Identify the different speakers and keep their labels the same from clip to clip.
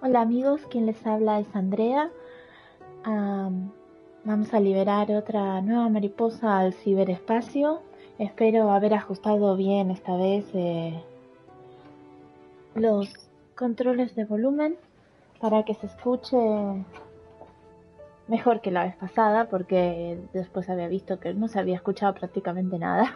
Speaker 1: Hola amigos, quien les habla es Andrea. Am, Vamos a liberar otra nueva mariposa al ciberespacio. Espero haber ajustado bien esta vez los controles de volumen para que se escuche mejor que la vez pasada, porque después había visto que no se había escuchado prácticamente nada.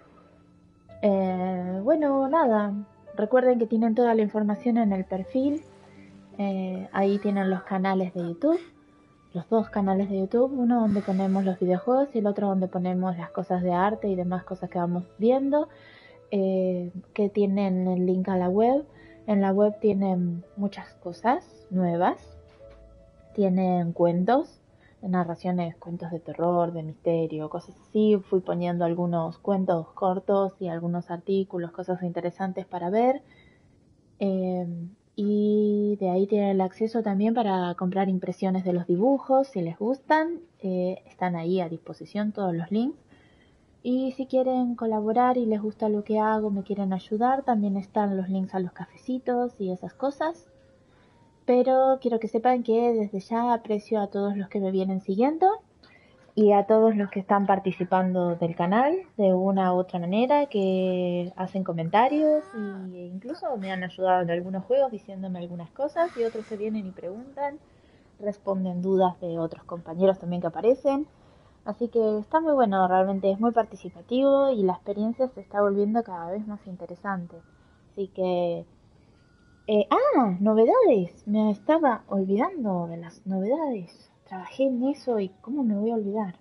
Speaker 1: Bueno, nada, recuerden que tienen toda la información en el perfil. Ahí tienen los canales de YouTube. Los dos canales de YouTube, uno donde ponemos los videojuegos y el otro donde ponemos las cosas de arte y demás cosas que vamos viendo, que tienen el link a la web. En la web tienen muchas cosas nuevas, tienen cuentos, narraciones, cuentos de terror, de misterio, cosas así. Fui poniendo algunos cuentos cortos y algunos artículos, cosas interesantes para ver. Eh, y de ahí tienen el acceso también para comprar impresiones de los dibujos, si les gustan. Están ahí a disposición todos los links. Y si quieren colaborar y les gusta lo que hago, me quieren ayudar, también están los links a los cafecitos y esas cosas. Pero quiero que sepan que desde ya aprecio a todos los que me vienen siguiendo y a todos los que están participando del canal de una u otra manera, que hacen comentarios e incluso me han ayudado en algunos juegos diciéndome algunas cosas, y otros que vienen y preguntan, responden dudas de otros compañeros también que aparecen. Así que está muy bueno, realmente es muy participativo y la experiencia se está volviendo cada vez más interesante. Así que... novedades. Me estaba olvidando de las novedades. Trabajé en eso y cómo me voy a olvidar.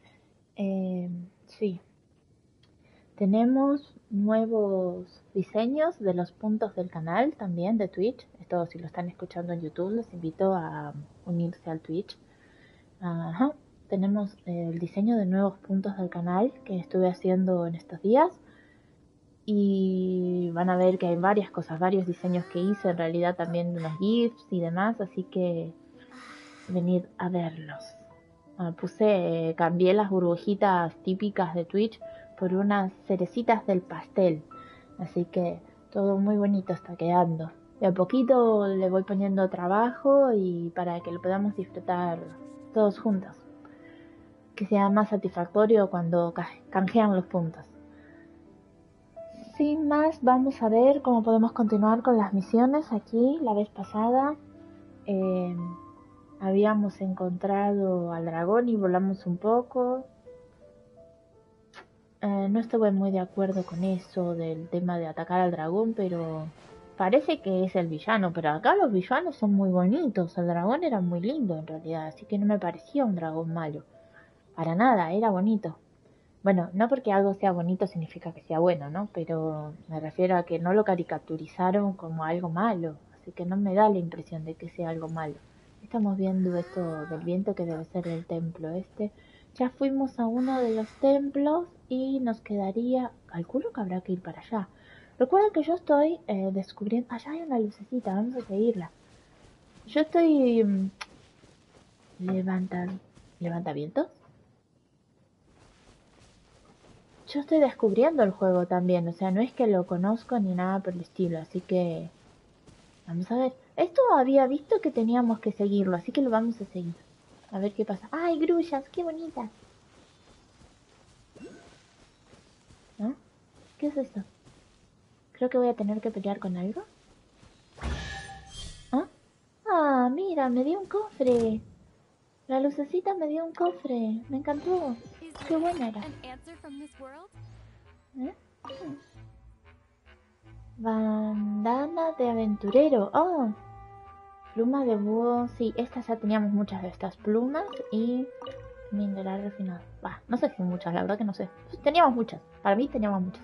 Speaker 1: Sí, tenemos nuevos diseños de los puntos del canal también de Twitch. Esto si lo están escuchando en YouTube, les invito a unirse al Twitch. Ajá. Tenemos el diseño de nuevos puntos del canal que estuve haciendo en estos días. Y van a ver que hay varias cosas, varios diseños que hice, en realidad también unos GIFs y demás, así que venid a verlos. Cambié las burbujitas típicas de Twitch por unas cerecitas del pastel. Así que todo muy bonito está quedando. De a poquito le voy poniendo trabajo y para que lo podamos disfrutar todos juntos. Que sea más satisfactorio cuando canjean los puntos. Sin más, vamos a ver cómo podemos continuar con las misiones aquí. La vez pasada eh, habíamos encontrado al dragón y volamos un poco. No estuve muy de acuerdo con eso del tema de atacar al dragón, pero parece que es el villano. Pero acá los villanos son muy bonitos. El dragón era muy lindo en realidad, así que no me parecía un dragón malo. Para nada, era bonito. Bueno, no porque algo sea bonito significa que sea bueno, ¿no? Pero me refiero a que no lo caricaturizaron como algo malo, así que no me da la impresión de que sea algo malo. Estamos viendo esto del viento que debe ser el templo este. Ya fuimos a uno de los templos y nos quedaría... Calculo que habrá que ir para allá. Recuerda que yo estoy descubriendo... Allá hay una lucecita, vamos a seguirla. Yo estoy... Levanta... ¿Levantamientos? Yo estoy descubriendo el juego también, o sea, no es que lo conozco ni nada por el estilo, así que vamos a ver. Esto había visto que teníamos que seguirlo, así que lo vamos a seguir. A ver qué pasa. ¡Ay, grullas! ¡Qué bonitas! ¿No? ¿Qué es esto? Creo que voy a tener que pelear con algo. ¿Ah? ¡Ah, mira! Me dio un cofre. La lucecita me dio un cofre. Me encantó. ¡Qué buena era! ¿Eh? Bandana de aventurero. ¡Oh! Pluma de búho, sí, estas ya teníamos muchas de estas plumas y mineral refinado. Bah, no sé si muchas, la verdad que no sé. Teníamos muchas, para mí teníamos muchas.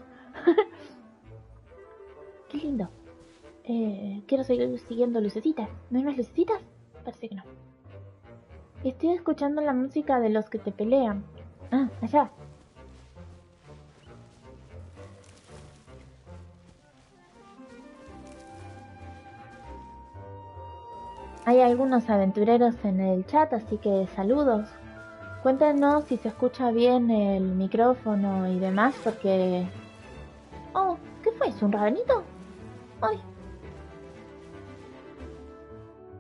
Speaker 1: Qué lindo. Quiero seguir siguiendo lucecitas. ¿No hay más lucecitas? Parece que no. Estoy escuchando la música de los que te pelean. Ah, allá. Hay algunos aventureros en el chat, así que saludos. Cuéntenos si se escucha bien el micrófono y demás, porque... Oh, ¿qué fue? ¿Es un rabanito? ¡Ay!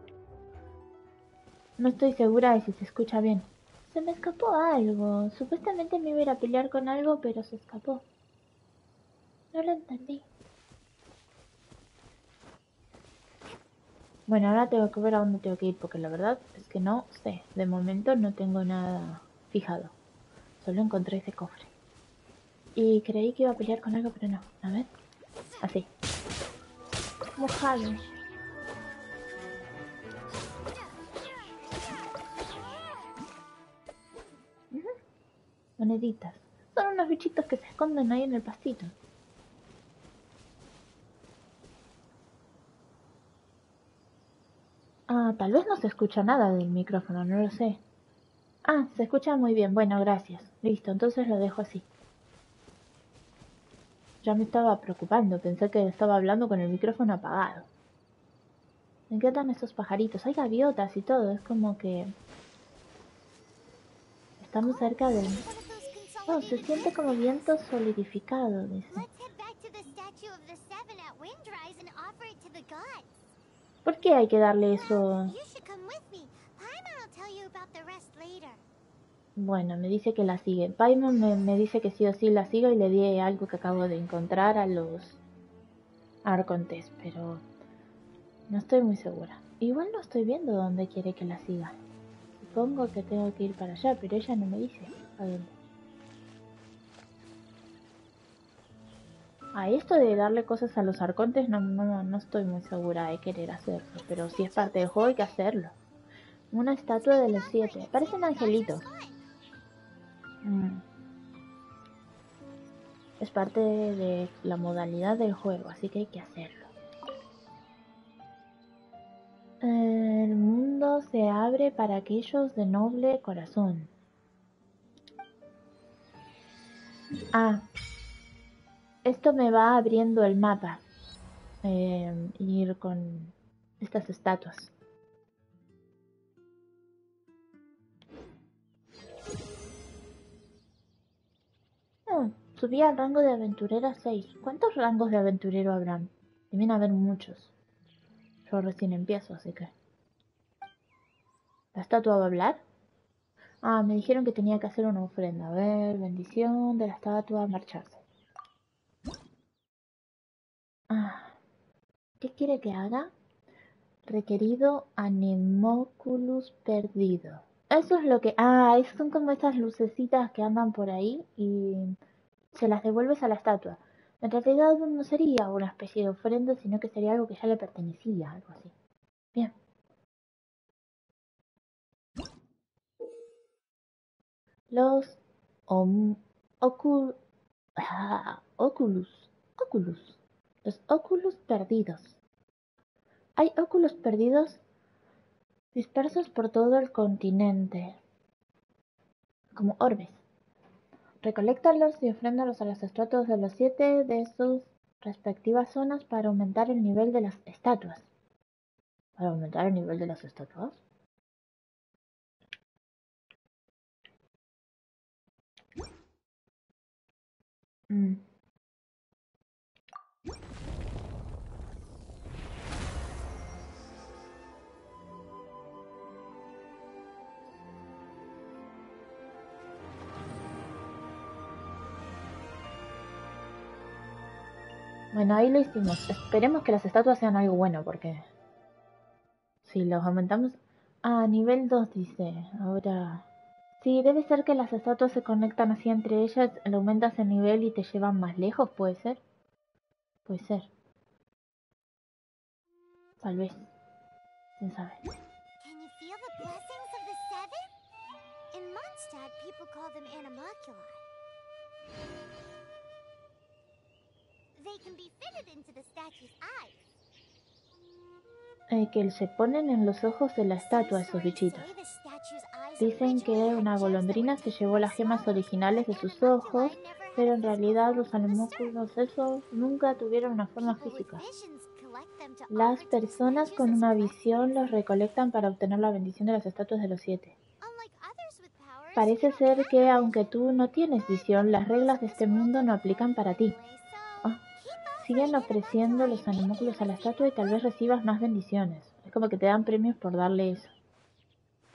Speaker 1: No estoy segura de si se escucha bien. Se me escapó algo. Supuestamente me iba a ir a pelear con algo, pero se escapó. No lo entendí. Bueno, ahora tengo que ver a dónde tengo que ir, porque la verdad es que no sé. De momento no tengo nada fijado. Solo encontré ese cofre. Y creí que iba a pelear con algo, pero no. A ver. Así. Mojado. Ujú. Moneditas. Son unos bichitos que se esconden ahí en el pastito. Ah, tal vez no se escucha nada del micrófono, no lo sé. Ah, se escucha muy bien. Bueno, gracias. Listo, entonces lo dejo así. Ya me estaba preocupando. Pensé que estaba hablando con el micrófono apagado. Me encantan esos pajaritos. Hay gaviotas y todo. Es como que estamos cerca del... Oh, se siente como viento solidificado, dice. ¿Por qué hay que darle eso? Bueno, me dice que la sigue. Paimon me dice que sí o sí la siga y le di algo que acabo de encontrar a los arcontes, pero no estoy muy segura. Igual no estoy viendo dónde quiere que la siga. Supongo que tengo que ir para allá, pero ella no me dice a dónde. A esto de darle cosas a los arcontes no estoy muy segura de querer hacerlo, pero si es parte del juego hay que hacerlo. Una estatua de los 7. Parecen angelitos. Mm. Es parte de la modalidad del juego, así que hay que hacerlo. El mundo se abre para aquellos de noble corazón. Ah, esto me va abriendo el mapa. Ir con estas estatuas. Subí al rango de aventurera 6. ¿Cuántos rangos de aventurero habrán? Deben haber muchos. Yo recién empiezo, así que... ¿La estatua va a hablar? Ah, me dijeron que tenía que hacer una ofrenda. A ver, bendición de la estatua, marcharse. Ah, ¿qué quiere que haga? Requerido Anemoculus perdido. Eso es lo que... Ah, son como estas lucecitas que andan por ahí y se las devuelves a la estatua. En realidad no sería una especie de ofrenda, sino que sería algo que ya le pertenecía, algo así. Bien. Los om- ocul- Oculus. Los Oculus perdidos. Hay Oculus perdidos dispersos por todo el continente, como orbes. Recoléctalos y ofréndalos a las estatuas de los 7 de sus respectivas zonas para aumentar el nivel de las estatuas. ¿Para aumentar el nivel de las estatuas? Mm. Bueno, ahí lo hicimos. Esperemos que las estatuas sean algo bueno, porque si los aumentamos... Ah, nivel 2 dice. Ahora... Sí, debe ser que las estatuas se conectan así entre ellas, le aumentas el nivel y te llevan más lejos, ¿puede ser? Puede ser. Tal vez. ¿Quién sabe?
Speaker 2: Can you feel the blessings of the seven? In Mondstadt, people call them animalculi. They can be fitted into the statue's eyes.
Speaker 1: Que se ponen en los ojos de la estatua esos bichitos. Dicen que una golondrina se llevó las gemas originales de sus ojos, pero en realidad los animóculos esos nunca tuvieron una forma física. Las personas con una visión los recolectan para obtener la bendición de las estatuas de los 7. Parece ser que aunque tú no tienes visión, las reglas de este mundo no aplican para ti. Ah, siguen ofreciendo los animóculos a la estatua y tal vez recibas más bendiciones. Es como que te dan premios por darle eso.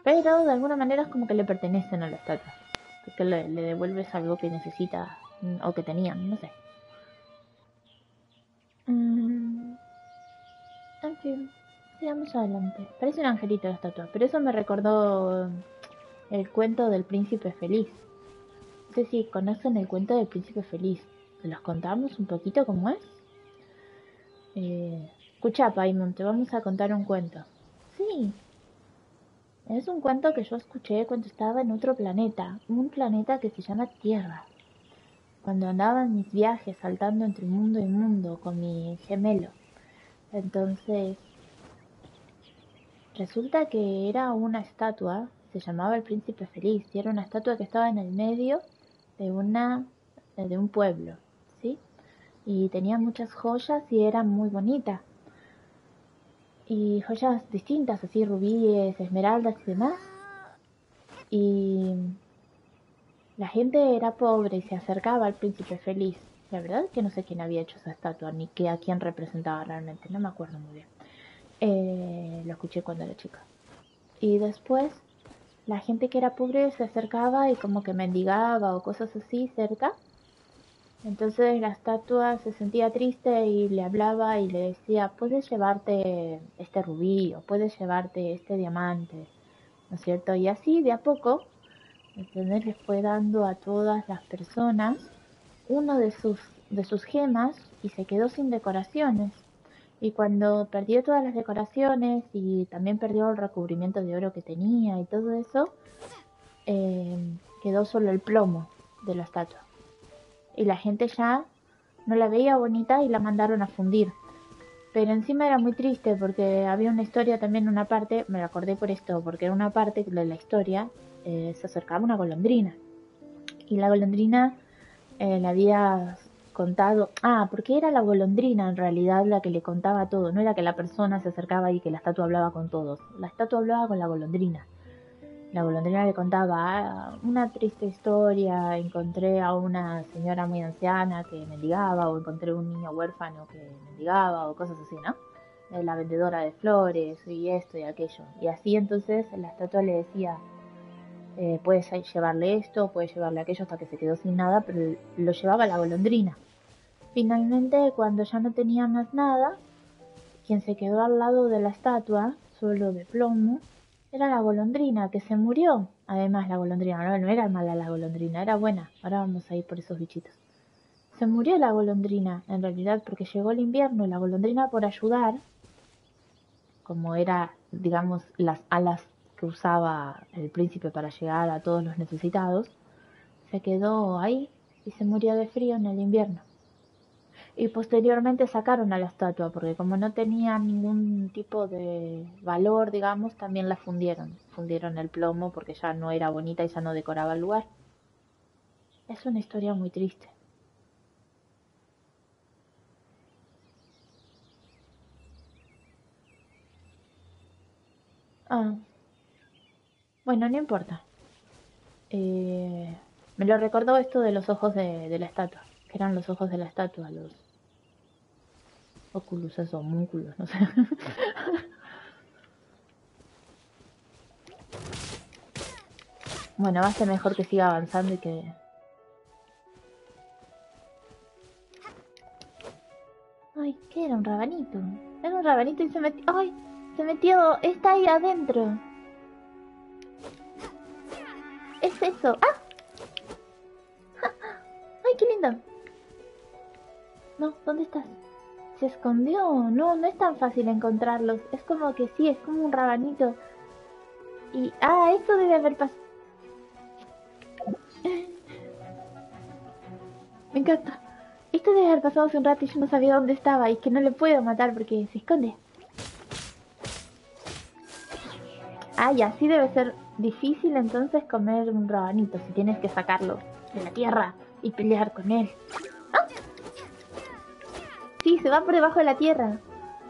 Speaker 1: Pero de alguna manera es como que le pertenecen a la estatua. Porque le devuelves algo que necesita o que tenían, no sé. En fin, sigamos adelante. Parece un angelito la estatua, pero eso me recordó el cuento del príncipe feliz. No sé si conocen el cuento del príncipe feliz. ¿Se los contamos un poquito cómo es? Escucha, Paimon, te vamos a contar un cuento. Sí, es un cuento que yo escuché cuando estaba en otro planeta, un planeta que se llama Tierra. Cuando andaba en mis viajes saltando entre mundo y mundo con mi gemelo. Entonces, resulta que era una estatua, se llamaba el Príncipe Feliz, y era una estatua que estaba en el medio de de un pueblo, ¿sí? Y tenía muchas joyas y era muy bonita. Y joyas distintas, así rubíes, esmeraldas y demás. Y la gente era pobre y se acercaba al Príncipe Feliz. La verdad es que no sé quién había hecho esa estatua, ni a quién representaba realmente, no me acuerdo muy bien. Lo escuché cuando era chica. Y después la gente que era pobre se acercaba y como que mendigaba o cosas así cerca. Entonces la estatua se sentía triste y le hablaba y le decía, puedes llevarte este rubí o puedes llevarte este diamante, ¿no es cierto? Y así de a poco, ¿entendés? Les fue dando a todas las personas uno de sus gemas y se quedó sin decoraciones. Y cuando perdió todas las decoraciones y también perdió el recubrimiento de oro que tenía y todo eso, quedó solo el plomo de la estatua. Y la gente ya no la veía bonita y la mandaron a fundir. Pero encima era muy triste porque había una historia también, una parte, me la acordé por esto, porque en una parte de la historia se acercaba una golondrina. Y la golondrina le había contado, porque era la golondrina en realidad la que le contaba todo, no era que la persona se acercaba y que la estatua hablaba con todos, la estatua hablaba con la golondrina. La golondrina le contaba una triste historia, encontré a una señora muy anciana que mendigaba, o encontré un niño huérfano que mendigaba, o cosas así, ¿no? La vendedora de flores, y esto y aquello. Y así entonces la estatua le decía, puedes llevarle esto, puedes llevarle aquello, hasta que se quedó sin nada, pero lo llevaba la golondrina. Finalmente, cuando ya no tenía más nada, quien se quedó al lado de la estatua, solo de plomo, era la golondrina, que se murió. Además, la golondrina, no era mala la golondrina, era buena. Ahora vamos a ir por esos bichitos. Se murió la golondrina, en realidad, porque llegó el invierno y la golondrina, por ayudar, como era, digamos, las alas que usaba el príncipe para llegar a todos los necesitados, se quedó ahí y se murió de frío en el invierno. Y posteriormente sacaron a la estatua, porque como no tenía ningún tipo de valor, digamos, también la fundieron. Fundieron el plomo porque ya no era bonita y ya no decoraba el lugar. Es una historia muy triste. Ah, bueno, no importa. Me lo recordó esto de los ojos de la estatua, que eran los ojos de la estatua, los óculos, esos homúnculos, no sé. Bueno, va a ser mejor que siga avanzando y que... Ay, ¿qué era? Un rabanito. Era un rabanito y se metió... ¡Ay! Se metió... Está ahí adentro. Es eso. ¡Ah! ¡Ay, qué lindo! No, ¿dónde estás? Se escondió. No, no es tan fácil encontrarlos. Es como que sí, es como un rabanito. Y... esto debe haber pasado... Me encanta. Esto debe haber pasado hace un rato y yo no sabía dónde estaba. Y que no le puedo matar porque se esconde. Y así debe ser difícil entonces comer un rabanito si tienes que sacarlo de la tierra y pelear con él. ¡Ah! Sí, se va por debajo de la tierra.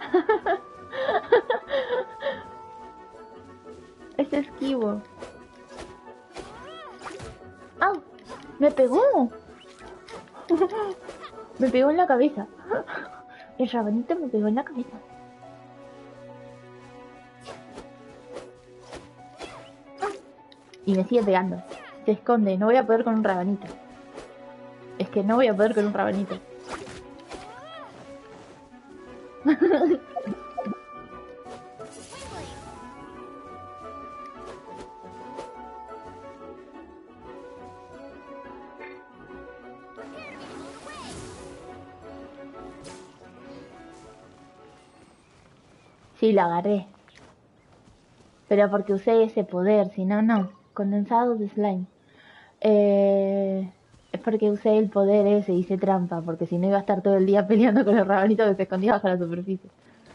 Speaker 1: Es esquivo. ¡Ah! ¡Me pegó! Me pegó en la cabeza. El rabanito me pegó en la cabeza. Y me sigue pegando. Se esconde. No voy a poder con un rabanito. Es que no voy a poder con un rabanito. Sí, lo agarré. Pero porque usé ese poder, si no, no. Condensado de slime. Es porque usé el poder ese y hice trampa, porque si no iba a estar todo el día peleando con el rabanito que se escondía bajo la superficie.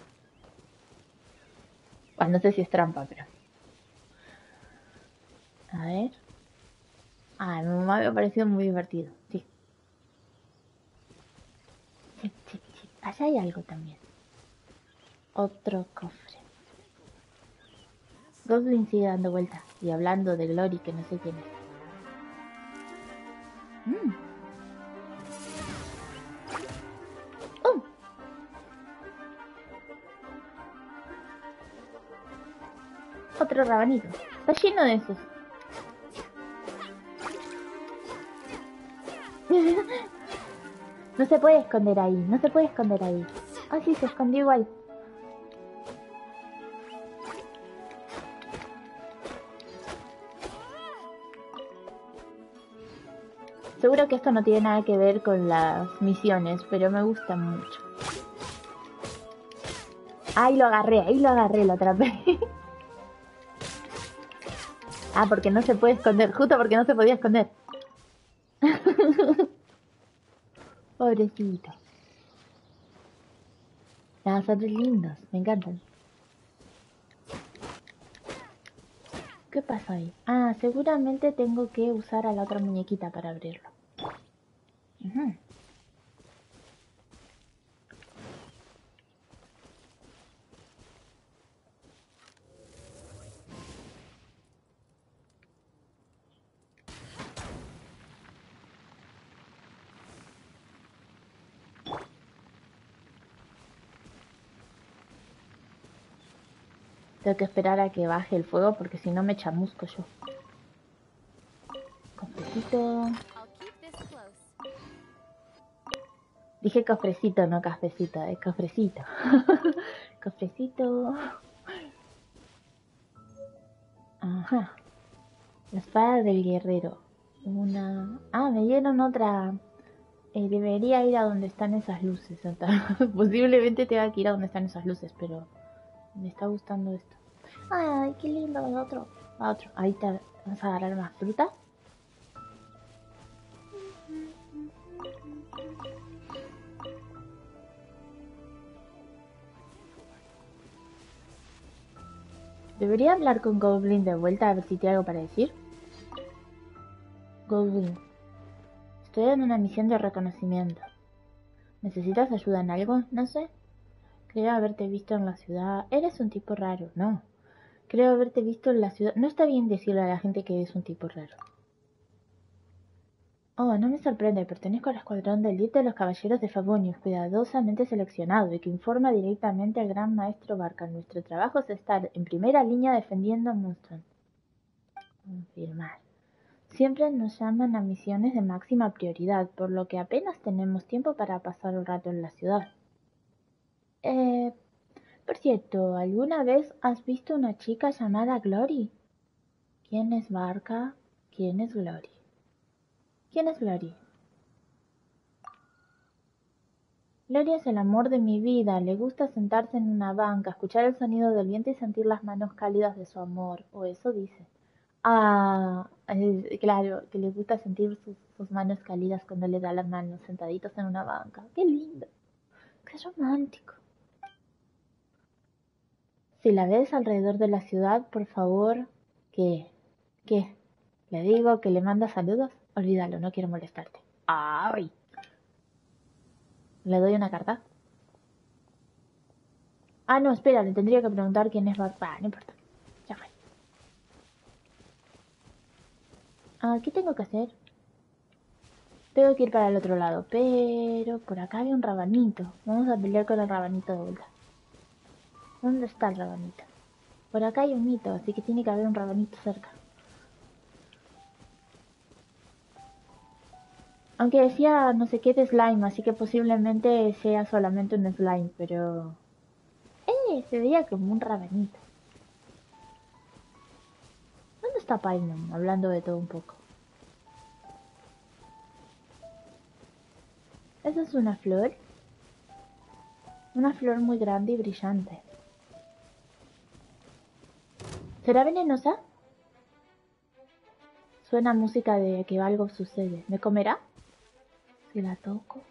Speaker 1: Bueno, no sé si es trampa, pero... A ver... Ah, me había parecido muy divertido, sí. Sí, sí, sí. Allá hay algo también. Otro cofre. Goblin sigue dando vueltas y hablando de Glory, que no sé quién es. ¡Oh! Otro rabanito. Está lleno de esos. No se puede esconder ahí, no se puede esconder ahí. Ah, sí, se escondió igual. Seguro que esto no tiene nada que ver con las misiones, pero me gusta mucho. Ahí lo agarré, lo atrapé. Ah, porque no se puede esconder, justo porque no se podía esconder. Pobrecito. Nada, son lindos, me encantan. ¿Qué pasa ahí? Ah, seguramente tengo que usar a la otra muñequita para abrirlo. Tengo que esperar a que baje el fuego porque si no me chamusco yo. Cofrecito. Dije cofrecito, no cafecito, es cofrecito. Cofrecito. Ajá. La espada del guerrero. Una... Ah, me dieron otra. Debería ir a donde están esas luces. Posiblemente tenga que ir a donde están esas luces, pero me está gustando esto. Ay, qué lindo, otro. Otro. Ahí está. Vamos a agarrar más fruta. Debería hablar con Goblin de vuelta a ver si tiene algo para decir. Goblin, estoy en una misión de reconocimiento. ¿Necesitas ayuda en algo? No sé. Creo haberte visto en la ciudad. Eres un tipo raro, ¿no? Creo haberte visto en la ciudad. No está bien decirle a la gente que es un tipo raro. Oh, no me sorprende. Pertenezco al escuadrón de élite de los caballeros de Favonius, cuidadosamente seleccionado y que informa directamente al gran maestro Barkan. Nuestro trabajo es estar en primera línea defendiendo a Moonstone. Confirmar. Siempre nos llaman a misiones de máxima prioridad, por lo que apenas tenemos tiempo para pasar un rato en la ciudad. Por cierto, ¿alguna vez has visto una chica llamada Glory? ¿Quién es Barca? ¿Quién es Glory? ¿Quién es Glory? Glory es el amor de mi vida. Le gusta sentarse en una banca, escuchar el sonido del viento y sentir las manos cálidas de su amor. O eso dice. Ah, claro, que le gusta sentir sus manos cálidas cuando le da las manos sentaditos en una banca. ¡Qué lindo! ¡Qué romántico! Si la ves alrededor de la ciudad, por favor, ¿qué? ¿Qué? ¿Le digo que le manda saludos? Olvídalo, no quiero molestarte. ¡Ay! ¿Le doy una carta? Ah, no, espera, le tendría que preguntar quién es Bart. Ah, no importa. Ya fue. Ah, ¿qué tengo que hacer? Tengo que ir para el otro lado, pero por acá hay un rabanito. Vamos a pelear con el rabanito de vuelta. ¿Dónde está el rabanito? Por acá hay un mito, así que tiene que haber un rabanito cerca. Aunque decía no sé qué de slime, así que posiblemente sea solamente un slime, pero... se veía como un rabanito. ¿Dónde está Paimon? Hablando de todo un poco. ¿Esa es una flor? Una flor muy grande y brillante. ¿Será venenosa? Suena música de que algo sucede. ¿Me comerá? Si la toco.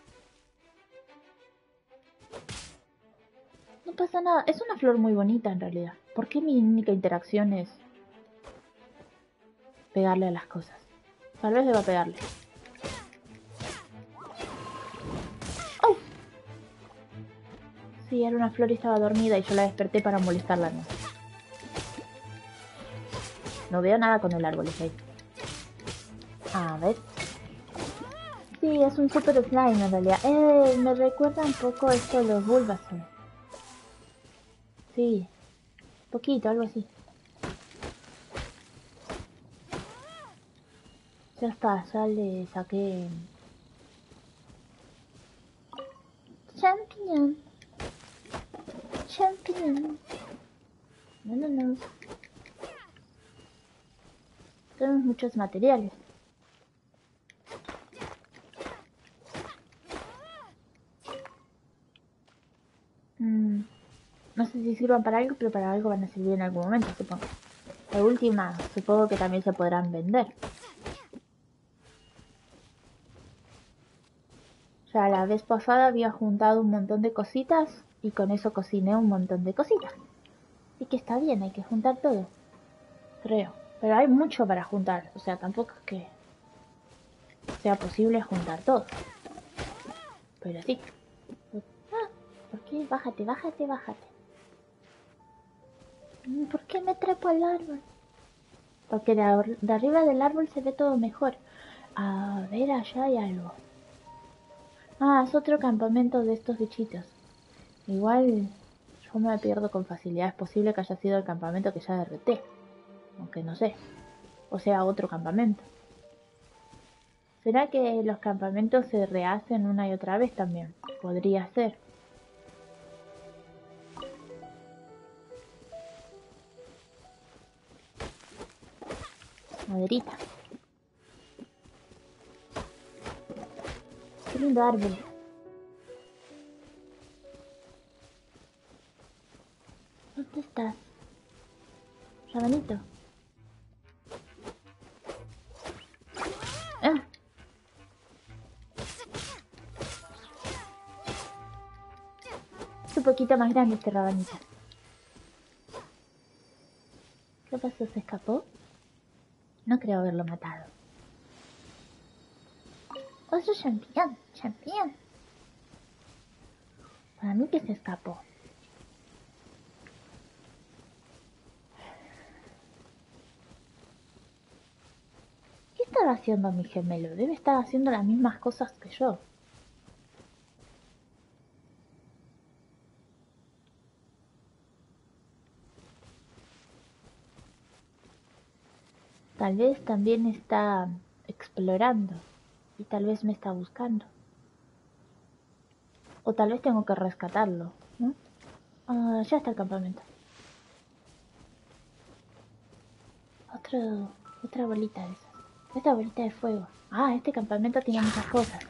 Speaker 1: No pasa nada. Es una flor muy bonita en realidad. ¿Por qué mi única interacción es pegarle a las cosas? Tal vez deba pegarle. ¡Oh! Sí, era una flor y estaba dormida y yo la desperté para molestarla. No veo nada con el árbol, ¿ok? A ver. Sí, es un super slime en realidad. Me recuerda un poco esto de los Bulbasaur. Sí, poquito, algo así. Ya está, ya le saqué... Champiñón. Champiñón. No. Tenemos muchos materiales. No sé si sirvan para algo, pero para algo van a servir en algún momento, supongo. La última, supongo que también se podrán vender. O sea, la vez pasada había juntado un montón de cositas y con eso cociné un montón de cositas. Así que está bien, hay que juntar todo. Creo. Pero hay mucho para juntar. O sea, tampoco es que sea posible juntar todo. Pero sí. Ah, ¿por qué? Bájate. ¿Por qué me trepo al árbol? Porque de arriba del árbol se ve todo mejor. A ver, allá hay algo. Ah, es otro campamento de estos bichitos. Igual yo me pierdo con facilidad. Es posible que haya sido el campamento que ya derroté. Aunque no sé. O sea, otro campamento. ¿Será que los campamentos se rehacen una y otra vez también? Podría ser. Maderita. Qué lindo árbol. ¿Dónde estás? Rabanito. Ah. Es un poquito más grande este rabanito. ¿Qué pasó? ¿Se escapó? No creo haberlo matado. Otro champiñón. Para mí que se escapó. ¿Qué estaba haciendo mi gemelo? Debe estar haciendo las mismas cosas que yo. Tal vez también está explorando. Y tal vez me está buscando. O tal vez tengo que rescatarlo, ¿no? Ah, ya está el campamento. Otra bolita de esas. Esta bolita de fuego. Ah, este campamento tiene muchas cosas.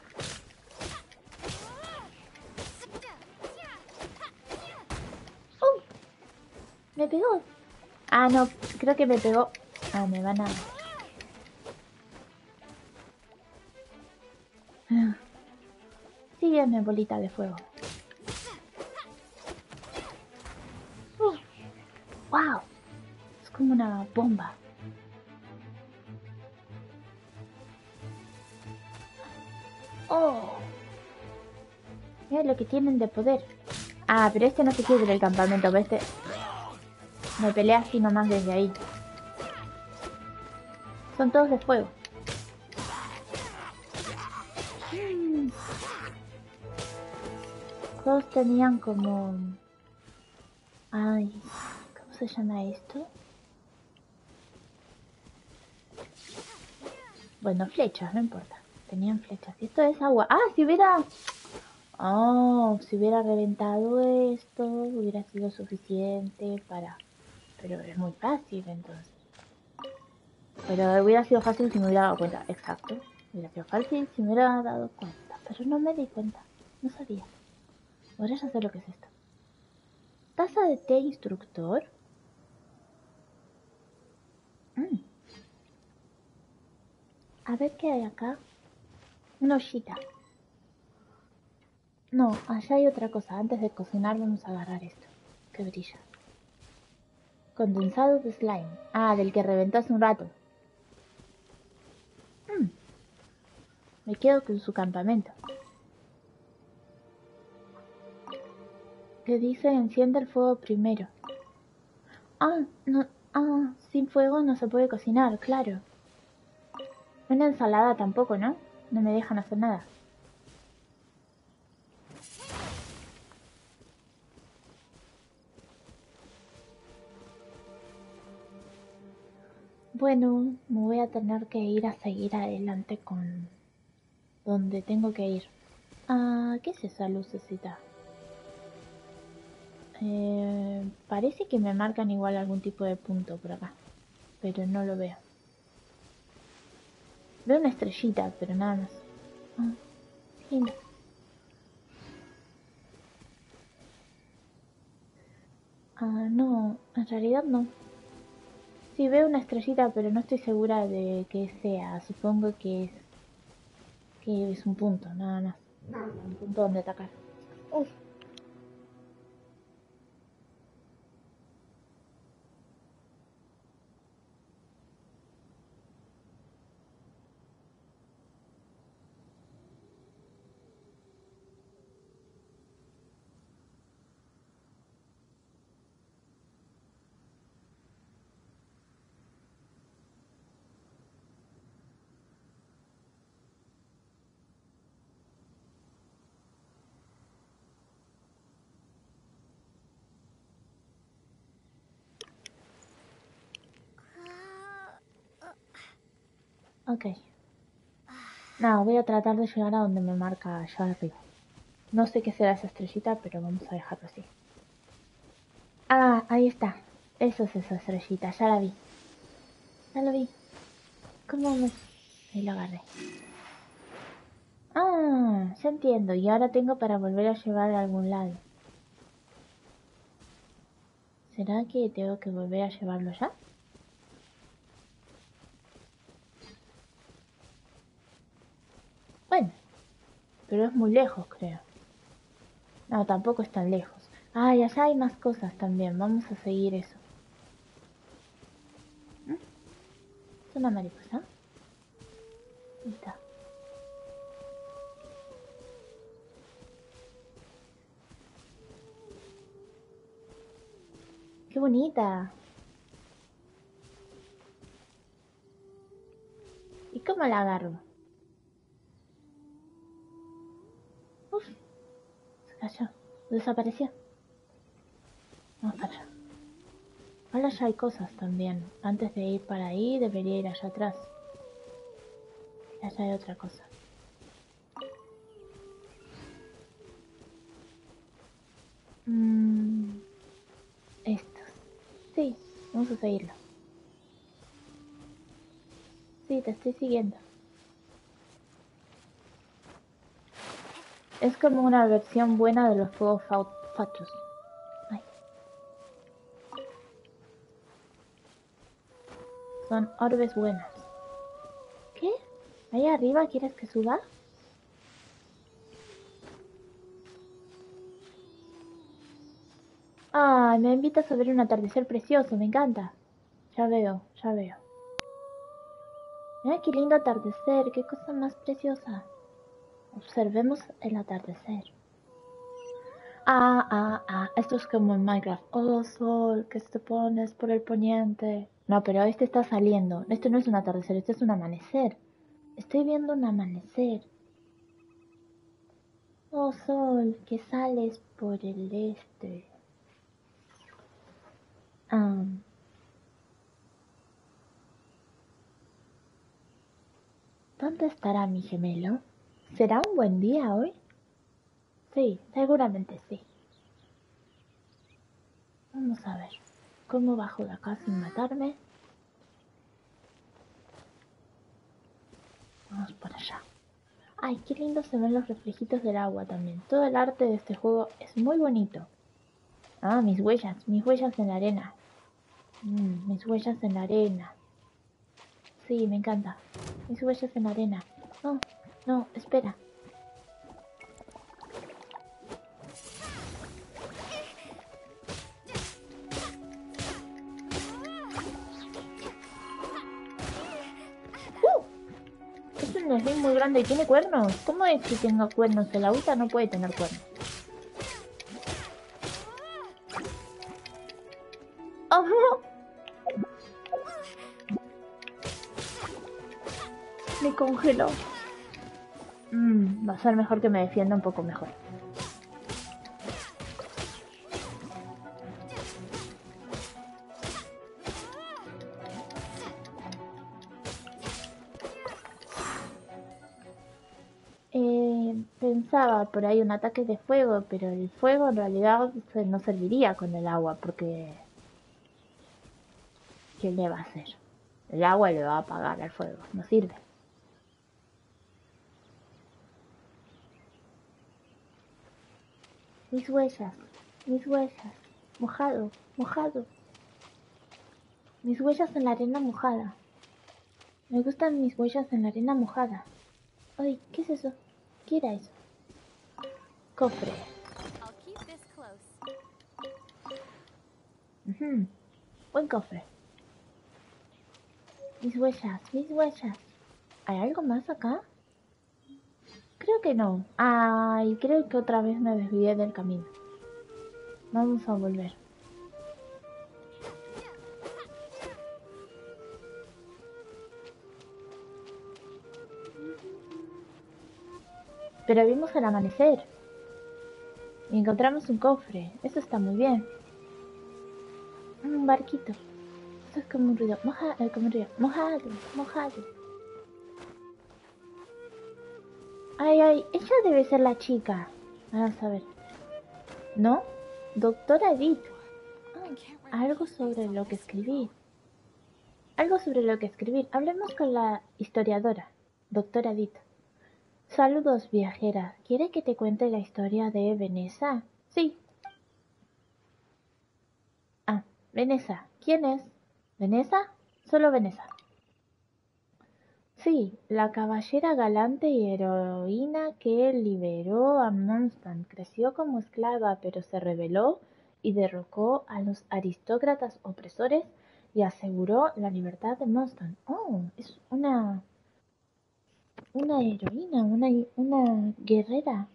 Speaker 1: ¡Oh! Me pegó. Ah, no, creo que me pegó. Ah, me van a... Sígueme, bolita de fuego. ¡Wow! Es como una bomba. ¡Oh! Mira lo que tienen de poder. Ah, pero este no se quiere del campamento, pero este... Me pelea así nomás desde ahí. Son todos de fuego. Todos tenían como... Ay, ¿cómo se llama esto? Bueno, flechas, no importa. tenían flechas. Y esto es agua. ¡Ah! Si hubiera... Oh, si hubiera reventado esto, hubiera sido suficiente para... Pero es muy fácil, entonces. Pero hubiera sido fácil si me hubiera dado cuenta. Exacto. Hubiera sido fácil si me hubiera dado cuenta. Pero no me di cuenta. No sabía. Ahora ya sé lo que es esto. Taza de té instructor. Mm. A ver qué hay acá. Una ollita. No, allá hay otra cosa. Antes de cocinar vamos a agarrar esto. Que brilla. Condensado de slime. Ah, del que reventó hace un rato. Me quedo con su campamento. Que dice enciende el fuego primero. Ah, no. Ah, sin fuego no se puede cocinar, claro. Una ensalada tampoco, ¿no? No me dejan hacer nada. Bueno, me voy a tener que ir a seguir adelante con donde tengo que ir. Ah, ¿qué es esa lucecita? Parece que me marcan igual algún tipo de punto por acá, pero no lo veo. Veo una estrellita, pero nada más. Ah, lindo. Ah, no, en realidad no. Sí, veo una estrellita, pero no estoy segura de qué sea. Supongo que es un punto, nada más. Un punto donde atacar. Uf. Ok. No, voy a tratar de llegar a donde me marca allá arriba. No sé qué será esa estrellita, pero vamos a dejarlo así. Ah, ahí está. Eso es esa estrellita, ya la vi. Ya lo vi. ¿Cómo me...? Ahí lo agarré. Ah, ya entiendo. Y ahora tengo para volver a llevar a algún lado. ¿Será que tengo que volver a llevarlo ya? Bueno, pero es muy lejos, creo. No, tampoco es tan lejos. Ah, y allá hay más cosas también. Vamos a seguir eso. ¿Mm? ¿Es una mariposa? Ahí está. ¡Qué bonita! ¿Y cómo la agarro? Uf, se cayó. Desapareció. Vamos para allá. Ahora ya hay cosas también. Antes de ir para ahí, debería ir allá atrás. Y allá hay otra cosa. Estos. Sí, vamos a seguirlo. Sí, te estoy siguiendo. Es como una versión buena de los fuegos fachos. Ay. Son orbes buenas. ¿Qué? ¿Ahí arriba quieres que suba? Ah, me invitas a ver un atardecer precioso, me encanta. Ya veo, ya veo. Mira qué lindo atardecer, qué cosa más preciosa. Observemos el atardecer. Esto es como en Minecraft. Oh, sol, que te pones por el poniente. No, pero este está saliendo. Esto no es un atardecer, esto es un amanecer. Estoy viendo un amanecer. Oh, sol, que sales por el este. ¿Dónde estará mi gemelo? ¿Será un buen día hoy? Sí, seguramente sí. Vamos a ver. ¿Cómo bajo de acá sin matarme? Vamos por allá. Ay, qué lindo se ven los reflejitos del agua también. Todo el arte de este juego es muy bonito. Ah, mis huellas en la arena. Mis huellas en la arena. Sí, me encanta. Mis huellas en la arena. No, no, espera. Es un slime muy grande y tiene cuernos. ¿Cómo es que tenga cuernos? El agüita no puede tener cuernos. ¡Oh! Me congeló. Va a ser mejor que me defienda un poco mejor. Pensaba por ahí un ataque de fuego, pero el fuego en realidad no serviría con el agua porque... ¿Qué le va a hacer? El agua le va a apagar al fuego, no sirve. Mis huellas, mojado, mojado. Mis huellas en la arena mojada. Me gustan mis huellas en la arena mojada. Ay, ¿qué es eso? ¿Qué era eso? Cofre. Buen cofre. Mis huellas. ¿Hay algo más acá? Creo que no. Ay, creo que otra vez me desvié del camino. Vamos a volver. Pero vimos el amanecer. Y encontramos un cofre. Eso está muy bien. Un barquito. Eso es como un ruido. Mojado. Ay, ella debe ser la chica. Vamos a ver. ¿No? Doctora Edith. Algo sobre lo que escribir. Hablemos con la historiadora, doctora Edith. Saludos, viajera. ¿Quiere que te cuente la historia de Vanessa? Sí. Ah, Vanessa. ¿Quién es? ¿Vanessa? Solo Vanessa. Sí, la caballera galante y heroína que liberó a Mondstadt. Creció como esclava, pero se rebeló y derrocó a los aristócratas opresores y aseguró la libertad de Mondstadt. Oh, es una heroína, una guerrera.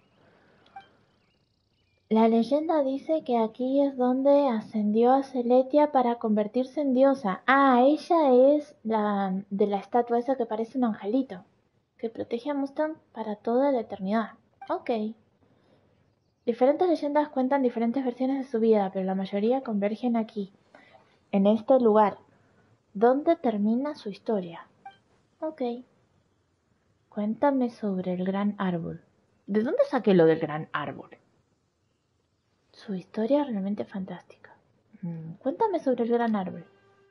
Speaker 1: La leyenda dice que aquí es donde ascendió a Celetia para convertirse en diosa. Ah, ella es la de la estatua esa que parece un angelito, que protege a Mustang para toda la eternidad. Ok. Diferentes leyendas cuentan diferentes versiones de su vida, pero la mayoría convergen aquí, en este lugar, donde termina su historia. Ok. Cuéntame sobre el gran árbol. ¿De dónde saqué lo del gran árbol? Su historia es realmente fantástica. Cuéntame sobre el gran árbol.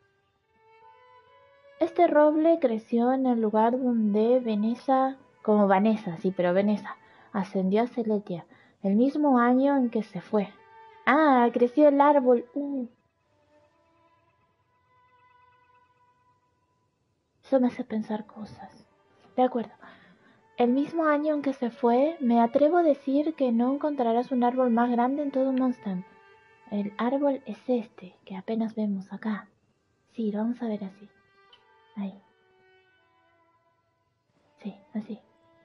Speaker 1: Este roble creció en el lugar donde Vanessa, como Vanessa, sí, pero Vanessa, ascendió a Celetia, el mismo año en que se fue. Ah, creció el árbol. Eso me hace pensar cosas. De acuerdo. El mismo año en que se fue, me atrevo a decir que no encontrarás un árbol más grande en todo Mondstadt. El árbol es este, que apenas vemos acá. Sí, lo vamos a ver así. Ahí. Sí, así.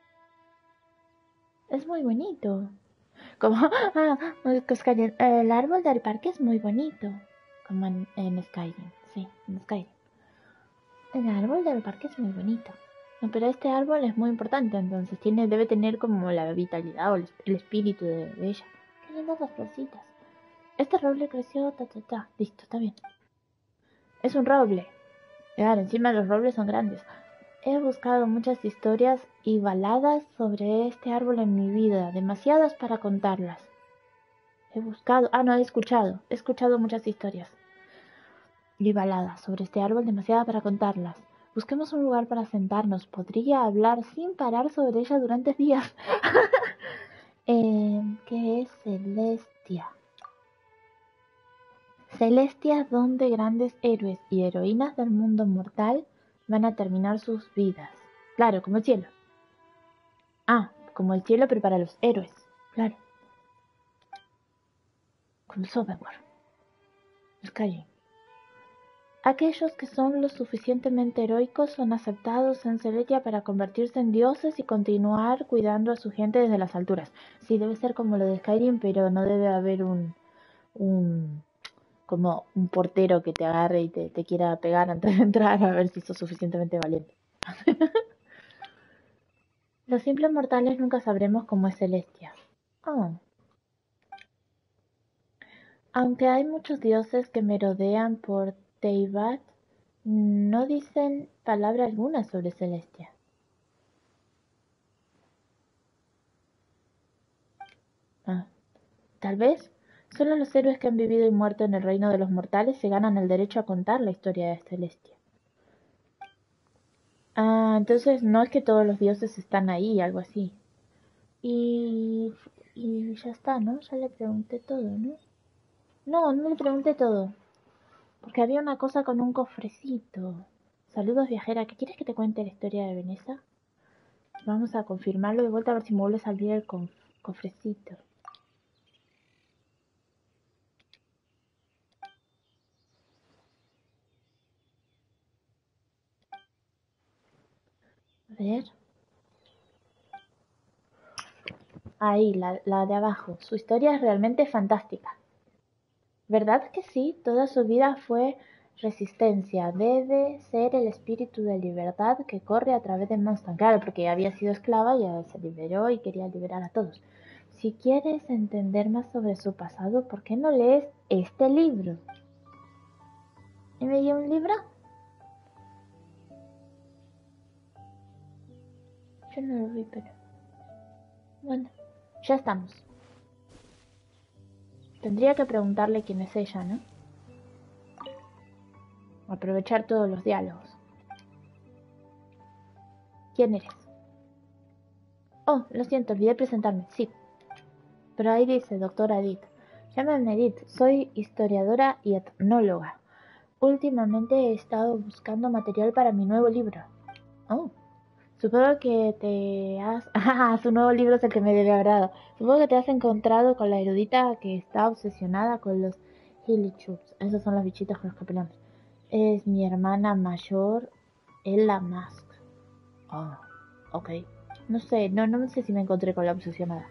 Speaker 1: Es muy bonito. Como, Skyrim. El árbol del parque es muy bonito. Como en Skyrim. Sí, en Skyrim. El árbol del parque es muy bonito. No, pero este árbol es muy importante, entonces debe tener como la vitalidad o el espíritu de ella. Qué lindas las florcitas. Este roble creció, Listo, está bien. Es un roble. Claro, encima los robles son grandes. He buscado muchas historias y baladas sobre este árbol en mi vida, demasiadas para contarlas. He escuchado muchas historias y baladas sobre este árbol, demasiadas para contarlas. Busquemos un lugar para sentarnos. Podría hablar sin parar sobre ella durante días. ¿Qué es Celestia? Celestia, donde grandes héroes y heroínas del mundo mortal van a terminar sus vidas. Claro, como el cielo. Ah, como el cielo pero para los héroes. Claro. Como Software. Skyrim. Aquellos que son lo suficientemente heroicos son aceptados en Celestia para convertirse en dioses y continuar cuidando a su gente desde las alturas. Sí, debe ser como lo de Skyrim, pero no debe haber como un portero que te agarre y te quiera pegar antes de entrar a ver si sos suficientemente valiente. Los simples mortales nunca sabremos cómo es Celestia. Oh. Aunque hay muchos dioses que merodean por Teyvat, no dicen palabra alguna sobre Celestia. Ah. Tal vez solo los héroes que han vivido y muerto en el reino de los mortales se ganan el derecho a contar la historia de Celestia. Ah, entonces no es que todos los dioses están ahí, algo así. Y, y ya está, ¿no? Ya le pregunté todo, ¿no? No, no le pregunté todo. Porque había una cosa con un cofrecito. Saludos, viajera. ¿Qué quieres que te cuente la historia de Veneza? Vamos a confirmarlo de vuelta a ver si me vuelve a salir el cofrecito. A ver. Ahí, la de abajo. Su historia es realmente fantástica. ¿Verdad que sí? Toda su vida fue resistencia. Debe ser el espíritu de libertad que corre a través de Mustang. Claro, porque había sido esclava y se liberó y quería liberar a todos. Si quieres entender más sobre su pasado, ¿por qué no lees este libro? ¿Y me dio un libro? Yo no lo vi, pero... Bueno, ya estamos. Tendría que preguntarle quién es ella, ¿no? Aprovechar todos los diálogos. ¿Quién eres? Oh, lo siento, olvidé presentarme. Sí. Pero ahí dice, doctora Edith. Llámame Edith, soy historiadora y etnóloga. Últimamente he estado buscando material para mi nuevo libro. Oh, supongo que te has... Ah, su nuevo libro es el que me debe haber dado. Supongo que te has encontrado con la erudita que está obsesionada con los Hilichups. Esos son los bichitos con los que peleamos. Es mi hermana mayor, Ella Mask. Oh, ok. No sé, no sé si me encontré con la obsesionada.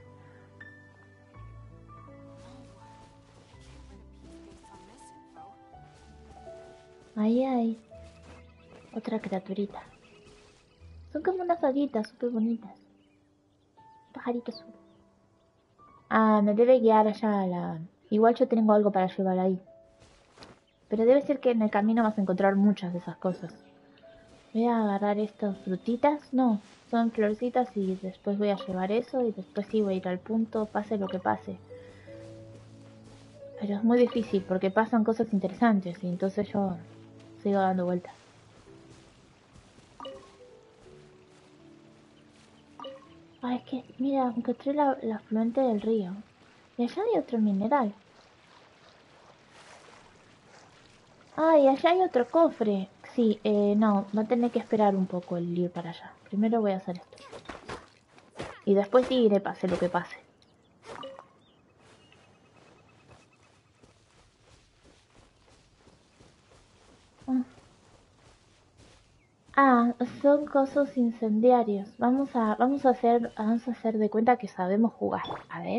Speaker 1: Ahí hay otra criaturita. Son como unas haditas súper bonitas. Pajaritos azul. Ah, me debe guiar allá a la... Igual yo tengo algo para llevar ahí. Pero debe ser que en el camino vas a encontrar muchas de esas cosas. Voy a agarrar estas frutitas. No, son florcitas y después voy a llevar eso y después sí voy a ir al punto, pase lo que pase. Pero es muy difícil porque pasan cosas interesantes y entonces yo sigo dando vueltas. Ah, es que, mira, encontré la afluente del río. Y allá hay otro mineral. Ah, y allá hay otro cofre. Sí, no, va a tener que esperar un poco el ir para allá. Primero voy a hacer esto. Y después sí iré, pase lo que pase. Ah, son cosos incendiarios. Vamos a hacer de cuenta que sabemos jugar. A ver.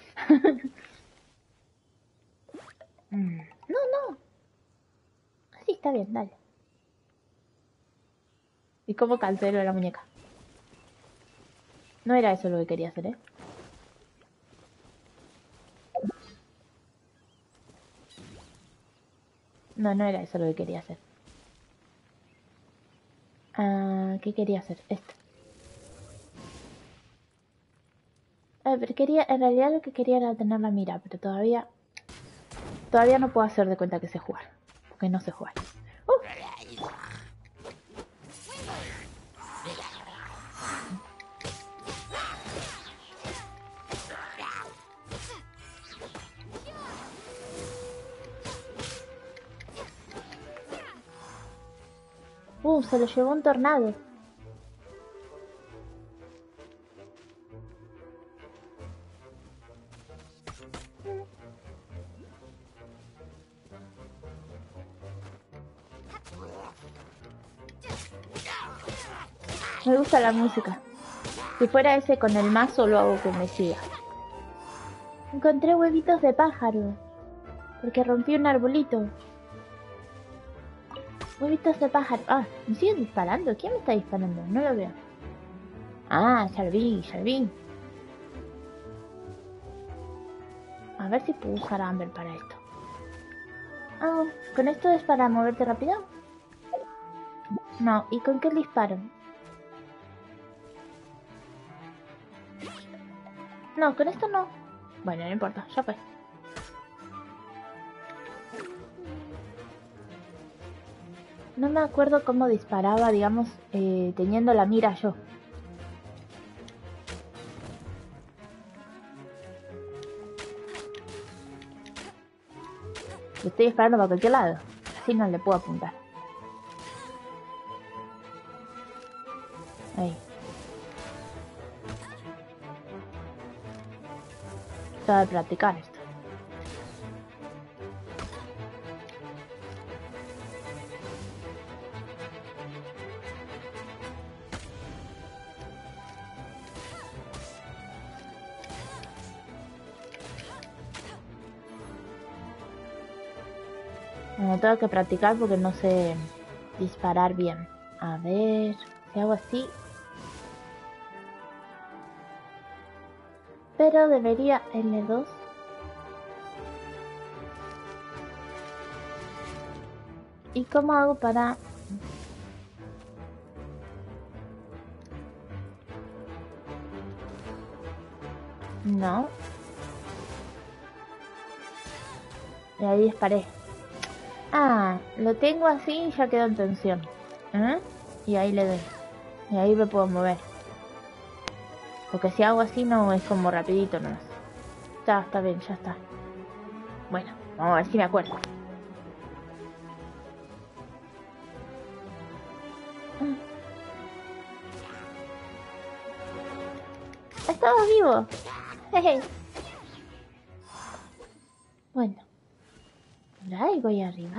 Speaker 1: No, no. Sí, está bien, dale. ¿Y cómo cancelo la muñeca? No era eso lo que quería hacer, ¿eh? No, no era eso lo que quería hacer. ¿Qué quería hacer? Esto. Pero quería, en realidad lo que quería era tener la mira, pero todavía no puedo hacer de cuenta que sé jugar, porque no sé jugar. Se lo llevó un tornado. Me gusta la música. Si fuera ese con el mazo lo hago que me siga. Encontré huevitos de pájaro. Porque rompí un arbolito. Huevitos de pájaro. ¿Me siguen disparando? ¿Quién me está disparando? No lo veo. Ya lo vi, ya lo vi. A ver si puedo usar a Amber para esto. ¿Con esto es para moverte rápido? No, ¿y con qué disparo? No, con esto no. Bueno, no importa, ya fue. No me acuerdo cómo disparaba, digamos, teniendo la mira yo. Le estoy disparando para cualquier lado. Así no le puedo apuntar. Ahí. Tengo que practicar esto. Bueno, tengo que practicar porque no sé disparar bien. A ver, si hago así. Pero debería L2. ¿Y cómo hago para...? No. Y ahí disparé. Lo tengo así y ya quedó en tensión. Y ahí le doy. Y ahí me puedo mover. Porque si hago así no es como rapidito nomás. Ya, está bien, ya está. Bueno, vamos a ver si me acuerdo. ¡Estaba vivo! Jeje. Bueno. ¿Habrá algo ahí arriba?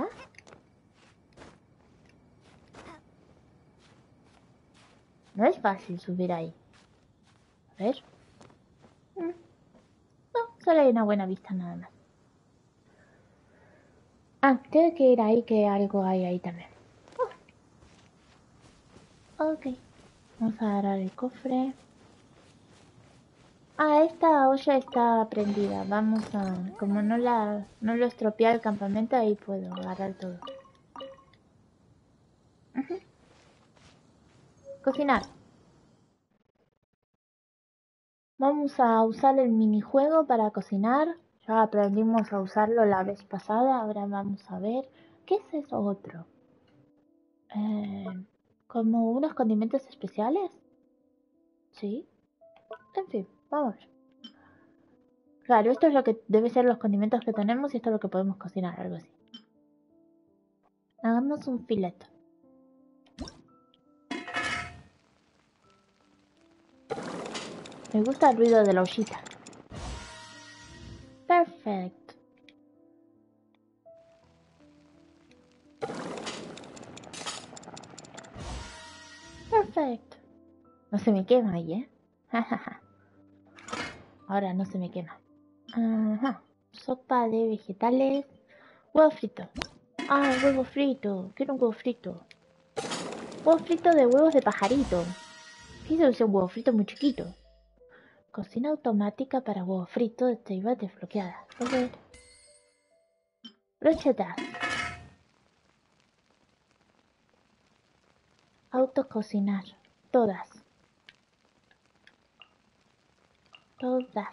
Speaker 1: No es fácil subir ahí. A ver. No, solo hay una buena vista nada más. Tengo que ir ahí, que algo hay ahí también. Ok. Vamos a agarrar el cofre. Esta olla está prendida. Vamos a... Como no lo estropeé el campamento, ahí puedo agarrar todo. Cocinar. Vamos a usar el minijuego para cocinar. Ya aprendimos a usarlo la vez pasada. Ahora vamos a ver. ¿Qué es eso otro? ¿Como unos condimentos especiales? Sí. En fin, vamos a ver. Claro, esto es lo que debe ser los condimentos que tenemos y esto es lo que podemos cocinar, algo así. Hagamos un fileto. Me gusta el ruido de la ollita. Perfecto. Perfecto. No se me quema ahí, ¿eh? Ahora no se me quema. Ajá. Sopa de vegetales. Huevo frito. Huevo frito. Quiero un huevo frito. Huevo frito de huevos de pajarito. ¿Qué es un huevo frito muy chiquito? Cocina automática para huevo frito de teiva desbloqueada. A ver. Brochetas. Autococinar. Todas. Todas.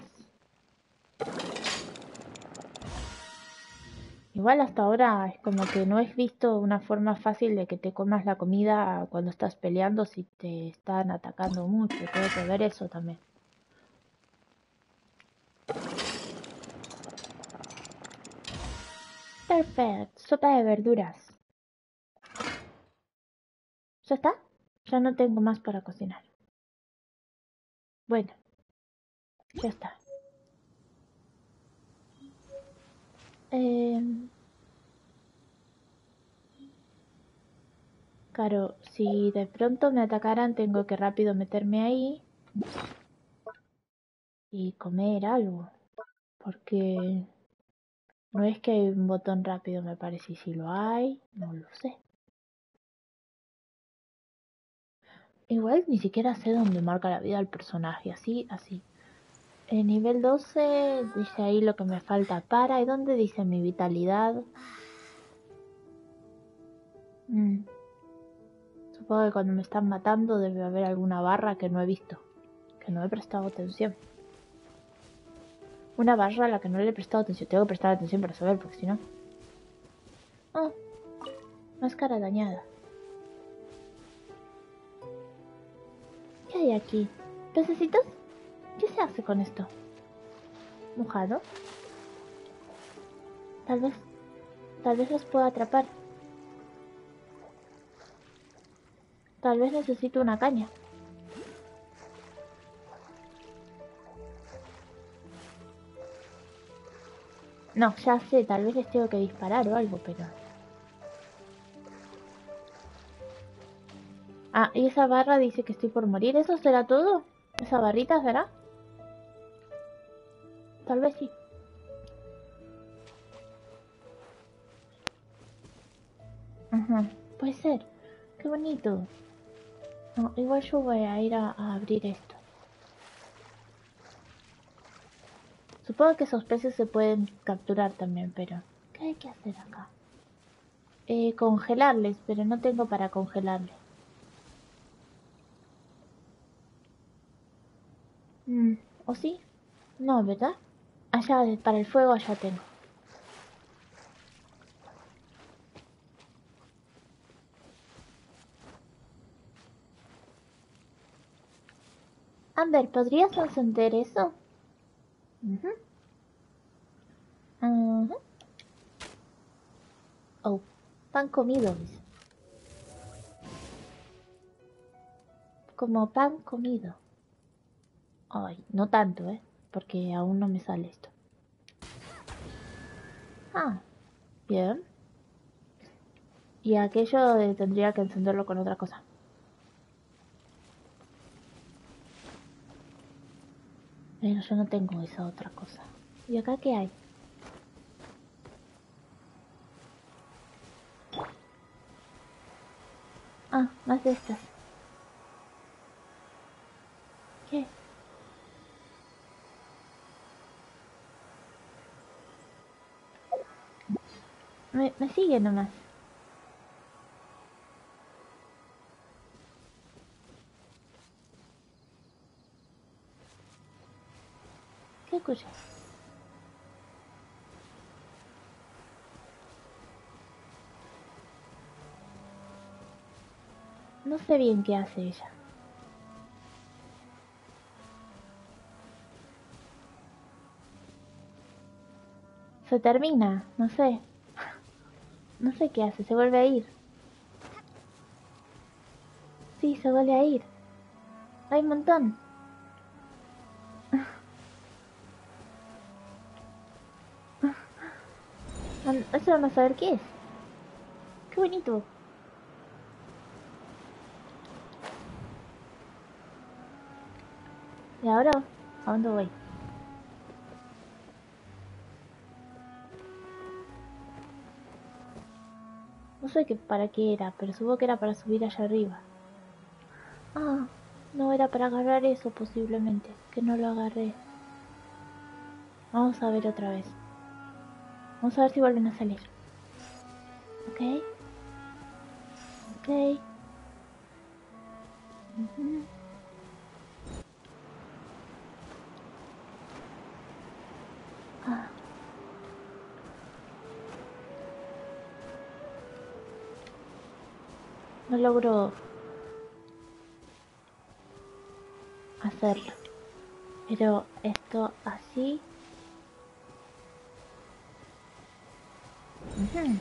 Speaker 1: Igual hasta ahora es como que no he visto una forma fácil de que te comas la comida cuando estás peleando si te están atacando mucho. Tengo que ver eso también. Perfecto. Sopa de verduras. ¿Ya está? Ya no tengo más para cocinar. Bueno, ya está. Claro, si de pronto me atacaran tengo que rápido meterme ahí y comer algo. Porque no es que hay un botón rápido, me parece. Y si lo hay, no lo sé. Igual ni siquiera sé dónde marca la vida el personaje. Así. En nivel 12 dice ahí lo que me falta para. ¿Y dónde dice mi vitalidad? Supongo que cuando me están matando debe haber alguna barra que no he visto. Que no he prestado atención. Una barra a la que no le he prestado atención. Tengo que prestar atención para saber, porque si no... Oh, máscara dañada. ¿Qué hay aquí? ¿Pececitos? ¿Qué se hace con esto? ¿Mojado? Tal vez los pueda atrapar. Tal vez necesito una caña. No, ya sé, tal vez les tengo que disparar o algo, pero... Ah, y esa barra dice que estoy por morir. ¿Eso será todo? ¿Esa barrita será? Tal vez sí. Ajá, puede ser. Qué bonito. No, igual yo voy a ir a abrir esto. Supongo que esos peces se pueden capturar también, pero... ¿Qué hay que hacer acá? Congelarles, pero no tengo para congelarles. ¿O sí? No, ¿verdad? Allá, para el fuego allá tengo. Amber, ¿podrías encender eso? Ujú. Ujú. Oh, pan comido, dice. Como pan comido. Ay, no tanto, porque aún no me sale esto. Ah, bien. Y aquello tendría que encenderlo con otra cosa. Pero yo no tengo esa otra cosa. ¿Y acá qué hay? Ah, más de estas. ¿Qué? Me sigue nomás. ¿Qué escuchas? No sé bien qué hace ella. Se termina, no sé. No sé qué hace, se vuelve a ir. Sí, se vuelve a ir. Hay un montón. Eso vamos a saber qué es. Qué bonito. ¿Y ahora? ¿A dónde voy? No sé qué para qué era, pero supongo que era para subir allá arriba. Ah, no era para agarrar eso posiblemente, que no lo agarré. Vamos a ver otra vez. Vamos a ver si vuelven a salir. Ok. Ok. Ujú. Ah, no logro hacerlo. Pero esto así. Ujú.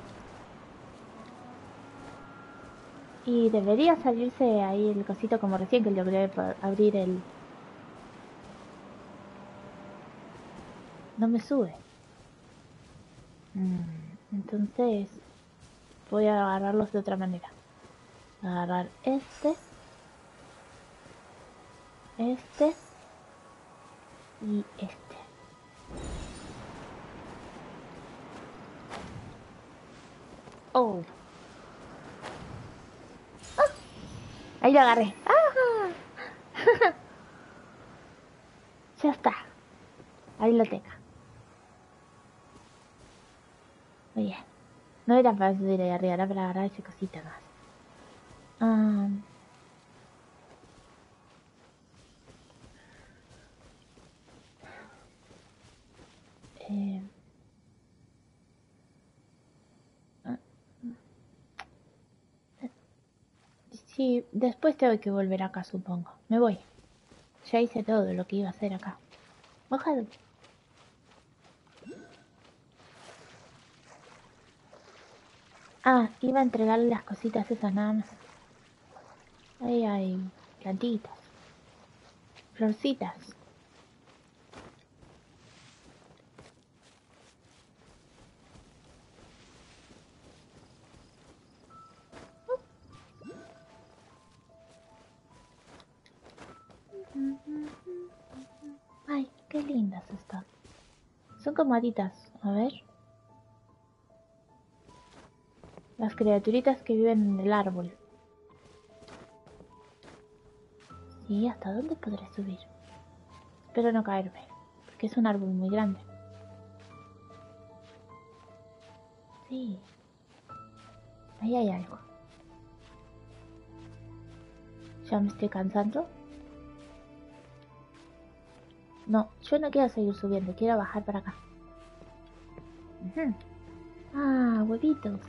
Speaker 1: Y debería salirse ahí el cosito como recién que logré abrir el... No me sube. Entonces voy a agarrarlos de otra manera. Agarrar este y este. Oh, ahí lo agarré. ¡Ah! Ya está. Ahí lo tengo. Muy bien. No era para subir ahí arriba, era para agarrar esa cosita más. Ah, eh, ah, sí, después tengo que volver acá, supongo. Me voy. Ya hice todo lo que iba a hacer acá. Mojado. Ah, iba a entregarle las cositas esas nada más. Ahí hay plantitas, florcitas. Ay, qué lindas están. Son como haditas. A ver. Las criaturitas que viven en el árbol. ¿Y hasta dónde podré subir? Espero no caerme, porque es un árbol muy grande. Sí, ahí hay algo. ¿Ya me estoy cansando? No, yo no quiero seguir subiendo, quiero bajar para acá. Ujú. Ah, huevitos.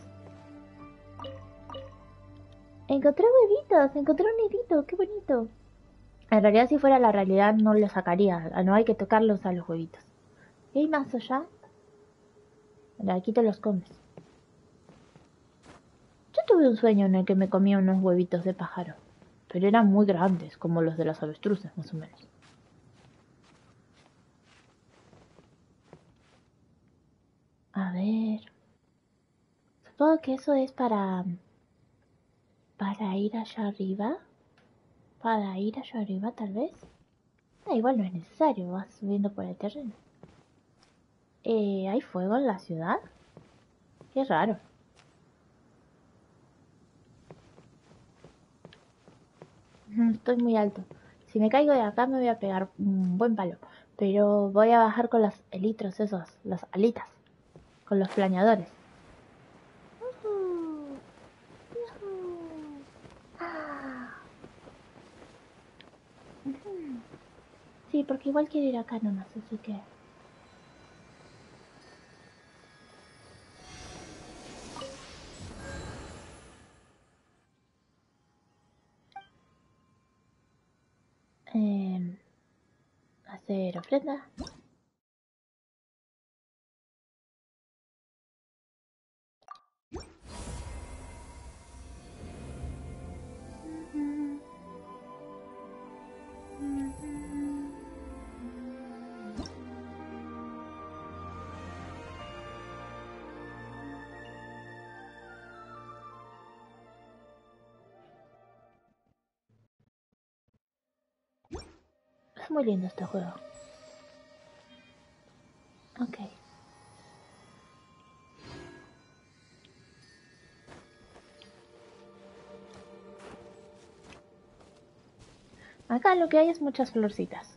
Speaker 1: Encontré huevitos, encontré un nidito, qué bonito. En realidad si fuera la realidad no lo sacaría, no hay que tocarlos a los huevitos. ¿Y hay más allá? Aquí te los comes. Yo tuve un sueño en el que me comía unos huevitos de pájaro, pero eran muy grandes, como los de las avestruces, más o menos. A ver, supongo que eso es para ir allá arriba. Para ir allá arriba, tal vez. Ah, igual no es necesario, vas subiendo por el terreno. ¿Hay fuego en la ciudad? Qué raro. Estoy muy alto. Si me caigo de acá me voy a pegar un buen palo. Pero voy a bajar con los elitros esos, las alitas, con los planeadores. Ujú, ujú. Ah, ujú. Sí, porque igual quiero ir acá nomás, así que... Eh, hacer ofrenda. Es muy lindo este juego. Ok. Acá lo que hay es muchas florcitas.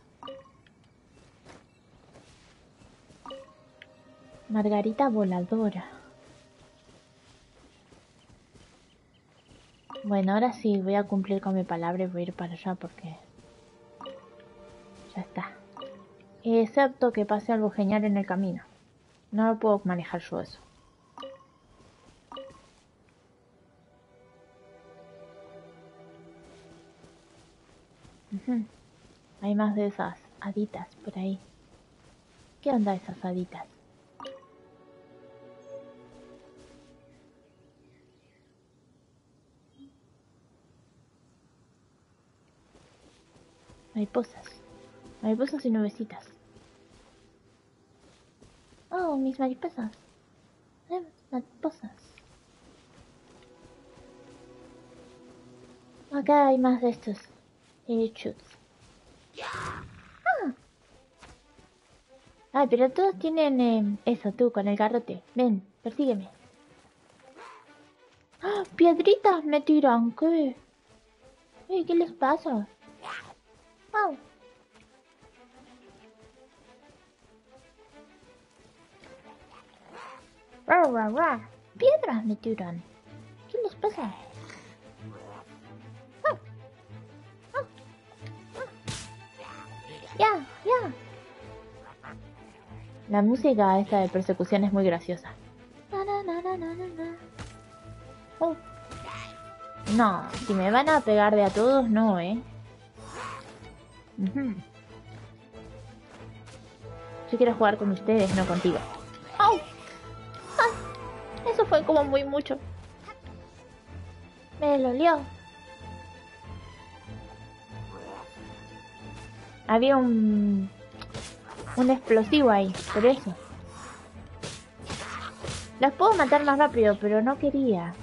Speaker 1: Margarita voladora. Bueno, ahora sí, voy a cumplir con mi palabra y voy a ir para allá porque ya está. Excepto que pase algo genial en el camino. No lo puedo manejar yo eso. Ujú. Hay más de esas haditas por ahí. ¿Qué onda esas haditas? Mariposas. Mariposas y nubecitas. Oh, mis mariposas. Mariposas. Acá hay más de estos. Chuts. Ay, pero todos tienen eso, tú, con el garrote. Ven, persígueme. ¡Ah! ¡Piedritas me tiran! ¿Qué? ¿Qué les pasa? ¡Au! ¡Ra, ra, ra! ¡Piedras me tiran! ¿Qué les pasa? ¡Ah! ¡Ah! ¡Ah! ¡Ya! ¡Ya! La música esta de persecución es muy graciosa. Oh. No, si me van a pegar de a todos, no, Ujú. Yo quiero jugar con ustedes, no contigo. ¡Au! ¡Ah! Eso fue como muy mucho. Me dolió. Había un explosivo ahí, por eso. Las puedo matar más rápido, pero no quería.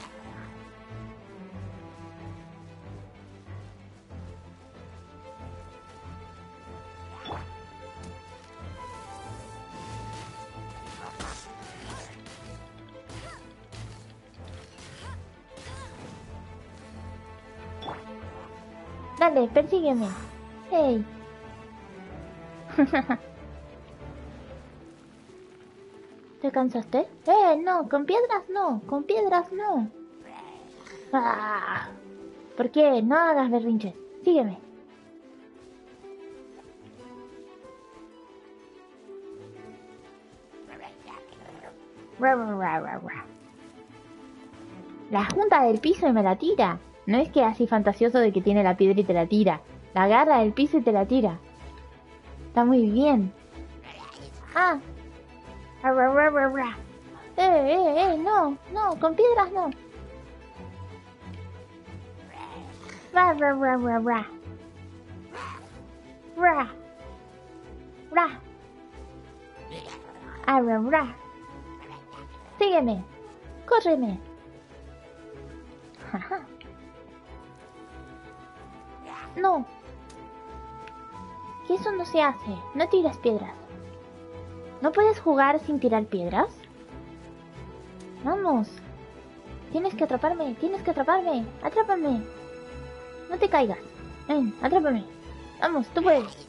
Speaker 1: Dale, persígueme. Hey. ¿Te cansaste? No, con piedras no, con piedras no. Ah, ¿por qué? No hagas berrinches. Sígueme. La junta del piso y me la tira. No es que así fantasioso de que tiene la piedra y te la tira. La agarra del piso y te la tira. Está muy bien. Ah. No, no, con piedras no. Ra, ra, ra, ra, ra. Ra. Ra. Ah, ra, ra. Sígueme. Córreme. Jaja. No. Que eso no se hace. No tiras piedras. ¿No puedes jugar sin tirar piedras? Vamos. Tienes que atraparme. Tienes que atraparme. Atrápame. No te caigas. Ven, atrápame. Vamos, tú puedes.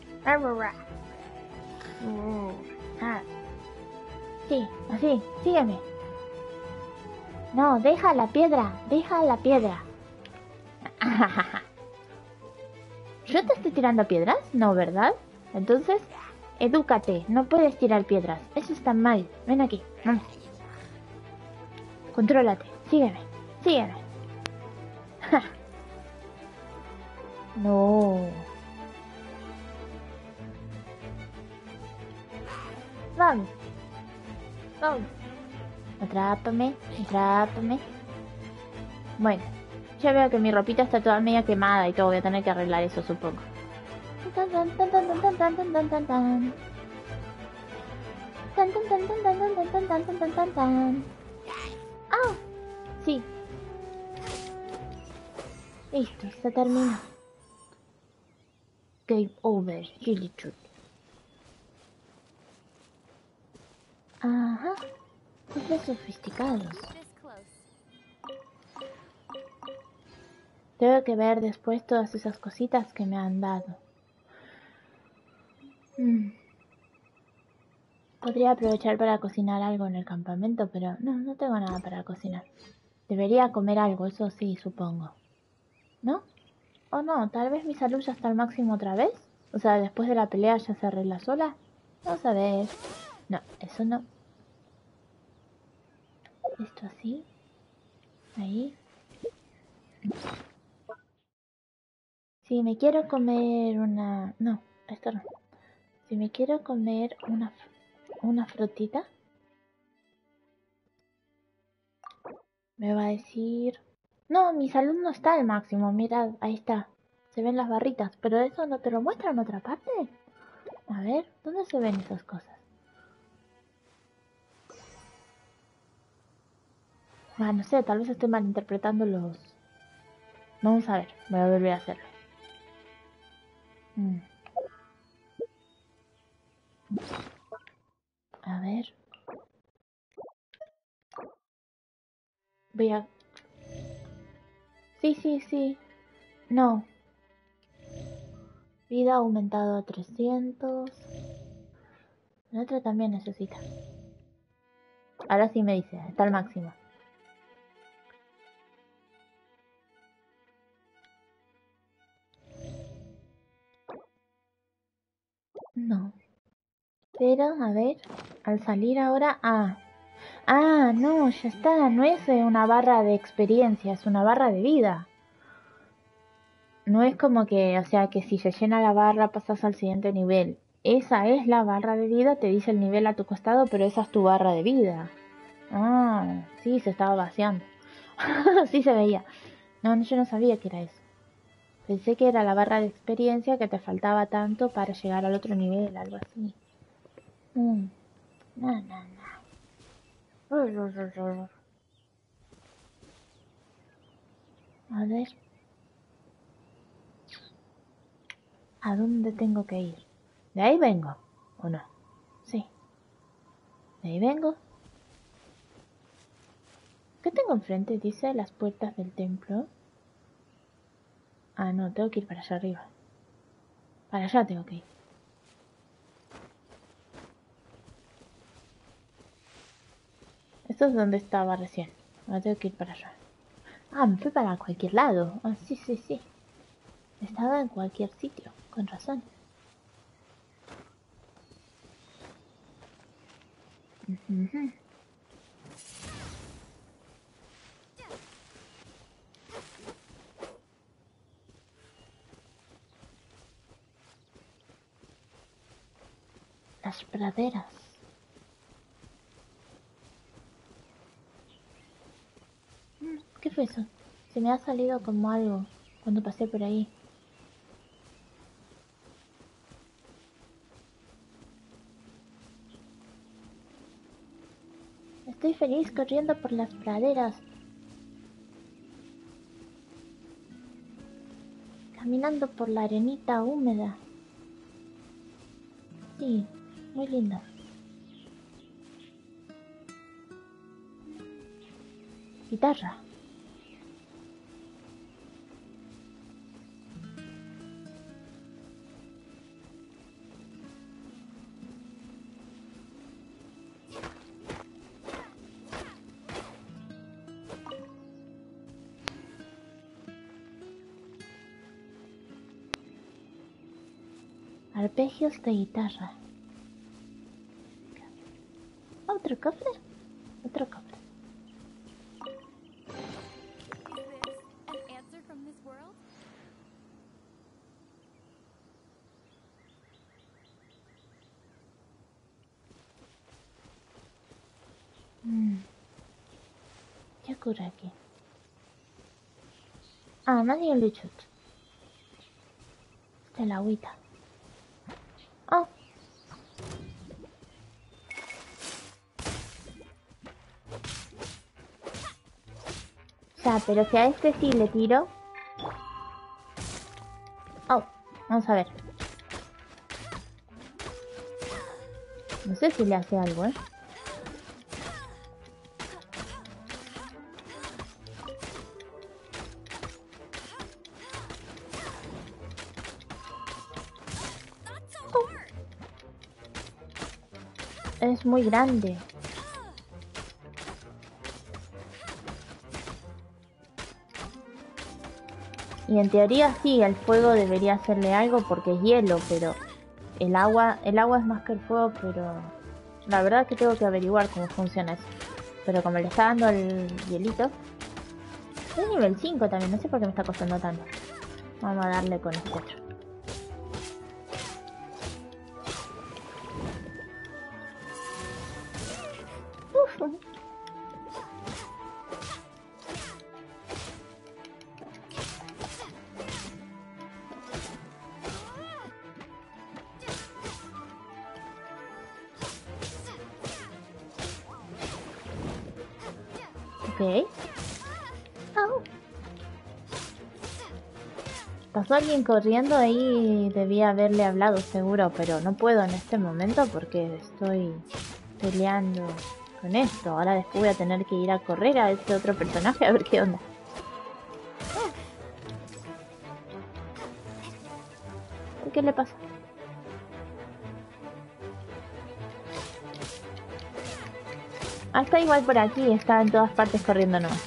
Speaker 1: Sí, así. Sígueme. No, deja la piedra. Deja la piedra. ¿Yo te estoy tirando piedras? No, ¿verdad? Entonces, edúcate. No puedes tirar piedras. Eso está mal. Ven aquí. Vamos. Contrólate. Sígueme. Sígueme. No. Vamos. Vamos. Atrápame. Atrápame. Bueno. Ya veo que mi ropita está toda media quemada y todo. Voy a tener que arreglar eso, supongo. ¡Ah! Sí. Listo, se terminó. Game over, Gillichut. Ajá. Muy sofisticados. Tengo que ver después todas esas cositas que me han dado. Podría aprovechar para cocinar algo en el campamento, pero no tengo nada para cocinar. Debería comer algo, eso sí, supongo. ¿No? O no, tal vez mi salud ya está al máximo otra vez. O sea, después de la pelea ya se arregla sola. Vamos a ver. No, eso no. Esto así. Ahí. Si me quiero comer una... No, esto no. Si me quiero comer una frutita, me va a decir... No, mi salud no está al máximo. Mirad, ahí está. Se ven las barritas. ¿Pero eso no te lo muestra en otra parte? A ver, ¿dónde se ven esas cosas? Ah, no sé, tal vez estoy malinterpretando los... Vamos a ver, voy a volver a hacerlo. A ver. Voy a... Sí, sí, sí. No. Vida aumentado a 300. El otro también necesita. Ahora sí me dice, está al máximo. No. Pero, a ver, al salir ahora... no, ya está. No es una barra de experiencia, es una barra de vida. No es como que, o sea, que si se llena la barra pasas al siguiente nivel. Esa es la barra de vida, te dice el nivel a tu costado, pero esa es tu barra de vida. Ah, sí, se estaba vaciando. Sí se veía. No, yo no sabía que era eso. Pensé que era la barra de experiencia que te faltaba tanto para llegar al otro nivel, algo así. No, no, no. A ver. ¿A dónde tengo que ir? ¿De ahí vengo? ¿O no? Sí. ¿De ahí vengo? ¿Qué tengo enfrente? Dice las puertas del templo. Ah, no, tengo que ir para allá arriba. Para allá tengo que ir. Esto es donde estaba recién. Ahora tengo que ir para allá. Ah, me fui para cualquier lado. Ah, sí, sí, sí. Estaba en cualquier sitio, con razón. Uh-huh. Las praderas. ¿Qué fue eso? Se me ha salido como algo cuando pasé por ahí. Estoy feliz corriendo por las praderas. Caminando por la arenita húmeda. Sí, muy linda. Guitarra. Arpegios de guitarra. ¿Otro cofre? Otro cofre. ¿Qué ocurre aquí? Ah, nadie lo hecho. Esta es la agüita. Oh. O sea, pero si a este sí le tiro... Oh, vamos a ver. No sé si le hace algo, ¿eh? Es muy grande. Y en teoría sí, el fuego debería hacerle algo porque es hielo, pero el agua es más que el fuego, pero la verdad es que tengo que averiguar cómo funciona eso. Pero como le está dando el hielito, es nivel 5 también, no sé por qué me está costando tanto. Vamos a darle con este otro. Uf. Ok. Oh. Pasó alguien corriendo ahí, debía haberle hablado seguro, pero no puedo en este momento porque estoy peleando con esto. Ahora después voy a tener que ir a correr a este otro personaje a ver qué onda. ¿Qué le pasa? Ah, está igual por aquí, está en todas partes corriendo nomás.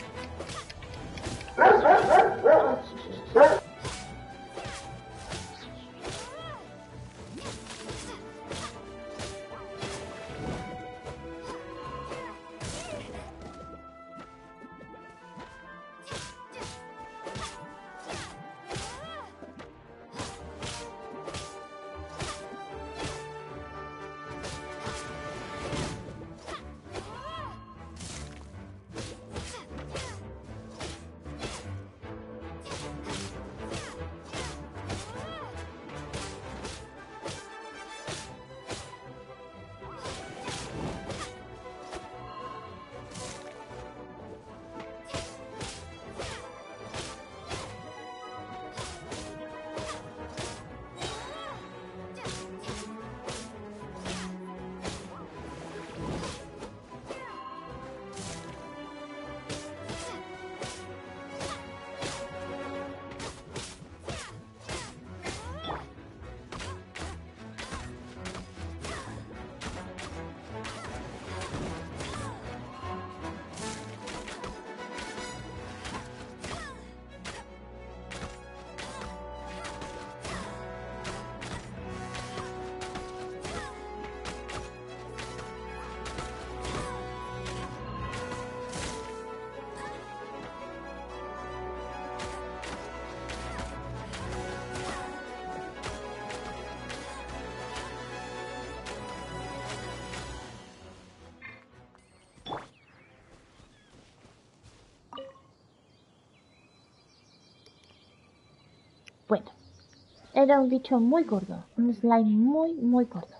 Speaker 1: Bueno, era un bicho muy gordo, un slime muy gordo.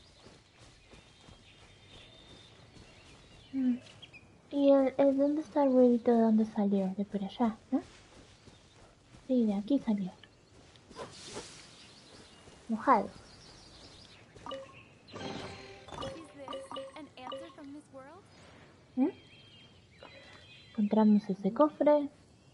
Speaker 1: ¿Y dónde está el huevito? ¿De dónde salió? De por allá, ¿no? Sí, de aquí salió. Mojado. Encontramos ese cofre.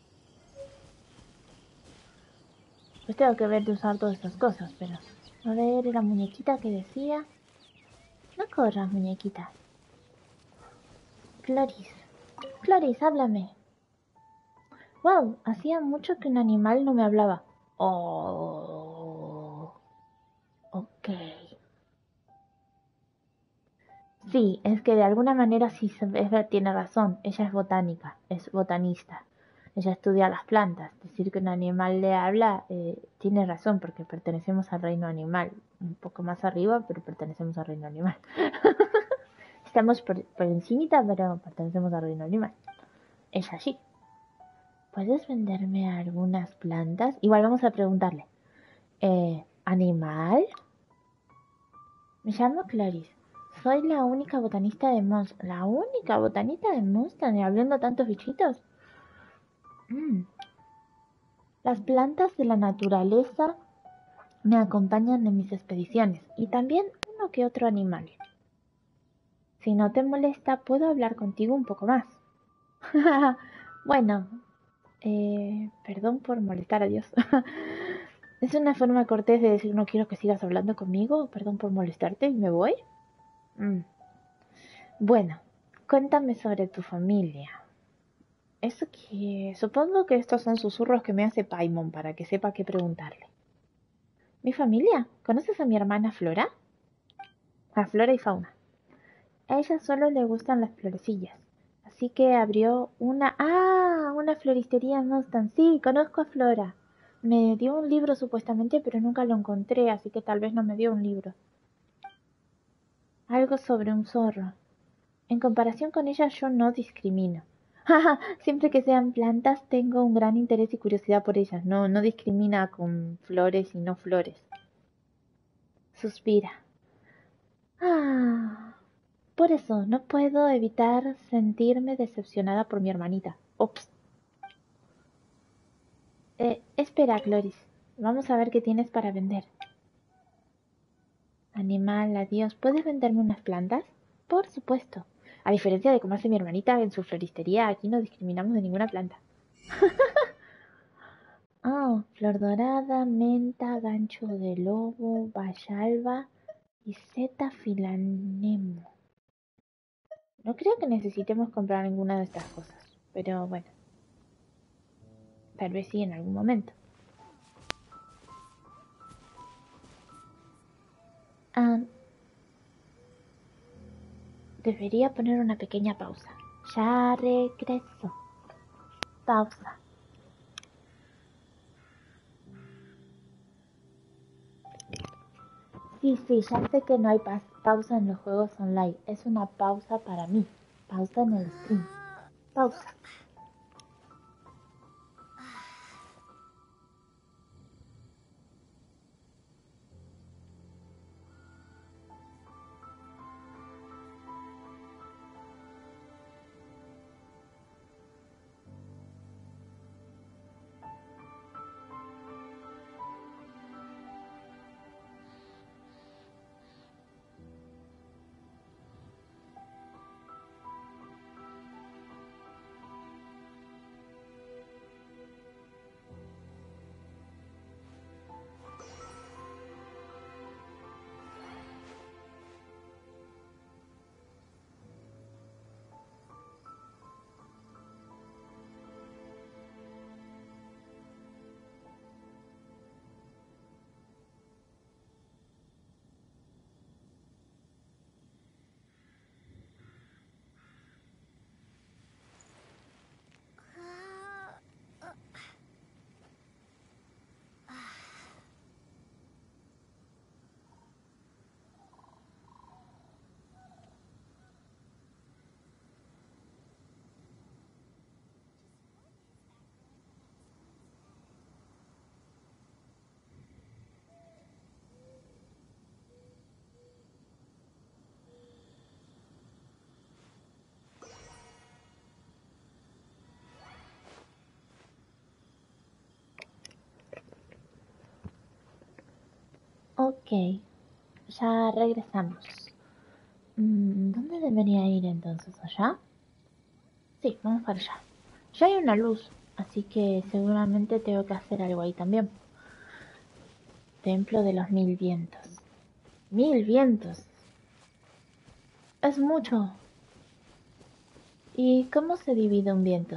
Speaker 1: Pues tengo que ver de usar todas estas cosas, pero... A ver, la muñequita que decía... No corras, muñequita. Cloris. Cloris, háblame. Wow, hacía mucho que un animal no me hablaba. Oh... Ok. Sí, es que de alguna manera sí tiene razón. Ella es botánica, es botanista. Ella estudia las plantas. Decir que un animal le habla tiene razón porque pertenecemos al reino animal. Un poco más arriba, pero pertenecemos al reino animal. Estamos por encimita, pero pertenecemos al reino animal. Es así. ¿Puedes venderme algunas plantas? Igual vamos a preguntarle. ¿Animal? Me llamo Clarice. Soy la única botanista de Mons. ¿La única botanista de Monstan? ¿Y habiendo tantos bichitos? Las plantas de la naturaleza me acompañan en mis expediciones. Y también uno que otro animal. Si no te molesta, puedo hablar contigo un poco más. Bueno, perdón por molestar a Dios. ¿Es una forma cortés de decir no quiero que sigas hablando conmigo? Perdón por molestarte y me voy. Bueno, cuéntame sobre tu familia. Eso que... Supongo que estos son susurros que me hace Paimon para que sepa qué preguntarle. ¿Mi familia? ¿Conoces a mi hermana Flora? A Flora y Fauna. A ella solo le gustan las florecillas. Así que abrió una... ¡Ah! Una floristería en Monstan. Sí, conozco a Flora. Me dio un libro supuestamente, pero nunca lo encontré, así que tal vez no me dio un libro. Algo sobre un zorro. En comparación con ella yo no discrimino. Siempre que sean plantas tengo un gran interés y curiosidad por ellas. No discrimina con flores y no flores. Suspira. Ah, por eso no puedo evitar sentirme decepcionada por mi hermanita. Ops. Espera, Cloris. Vamos a ver qué tienes para vender. Animal, adiós. ¿Puedes venderme unas plantas? Por supuesto. A diferencia de cómo hace mi hermanita en su floristería, aquí no discriminamos de ninguna planta. Ah, flor dorada, menta, gancho de lobo, bayalba y seta filanemo. No creo que necesitemos comprar ninguna de estas cosas, pero bueno, tal vez sí en algún momento. Ah, debería poner una pequeña pausa. Ya regreso. Pausa. Sí, ya sé que no hay pausa en los juegos online. Es una pausa para mí. Pausa en el stream. Pausa. Ok, ya regresamos. ¿Dónde debería ir entonces? ¿Allá? Sí, vamos para allá. Ya hay una luz, así que seguramente tengo que hacer algo ahí también. Templo de los mil vientos. ¡Mil vientos! Es mucho. ¿Y cómo se divide un viento?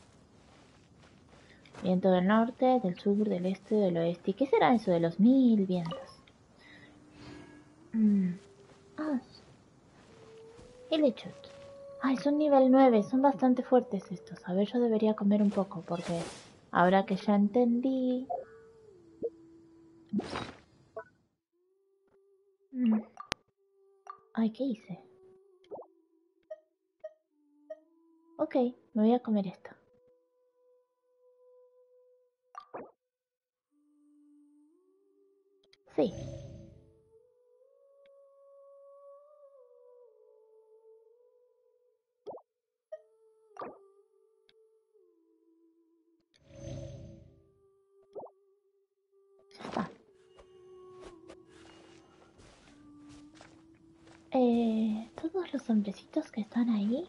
Speaker 1: Viento del norte, del sur, del este, del oeste. ¿Y qué será eso de los mil vientos? Ah, Illichut. Ay, son nivel 9, son bastante fuertes estos. A ver, yo debería comer un poco, porque ahora que ya entendí... Ay, ¿qué hice? Ok, me voy a comer esto. Sí. Ah. Todos los hombrecitos que están ahí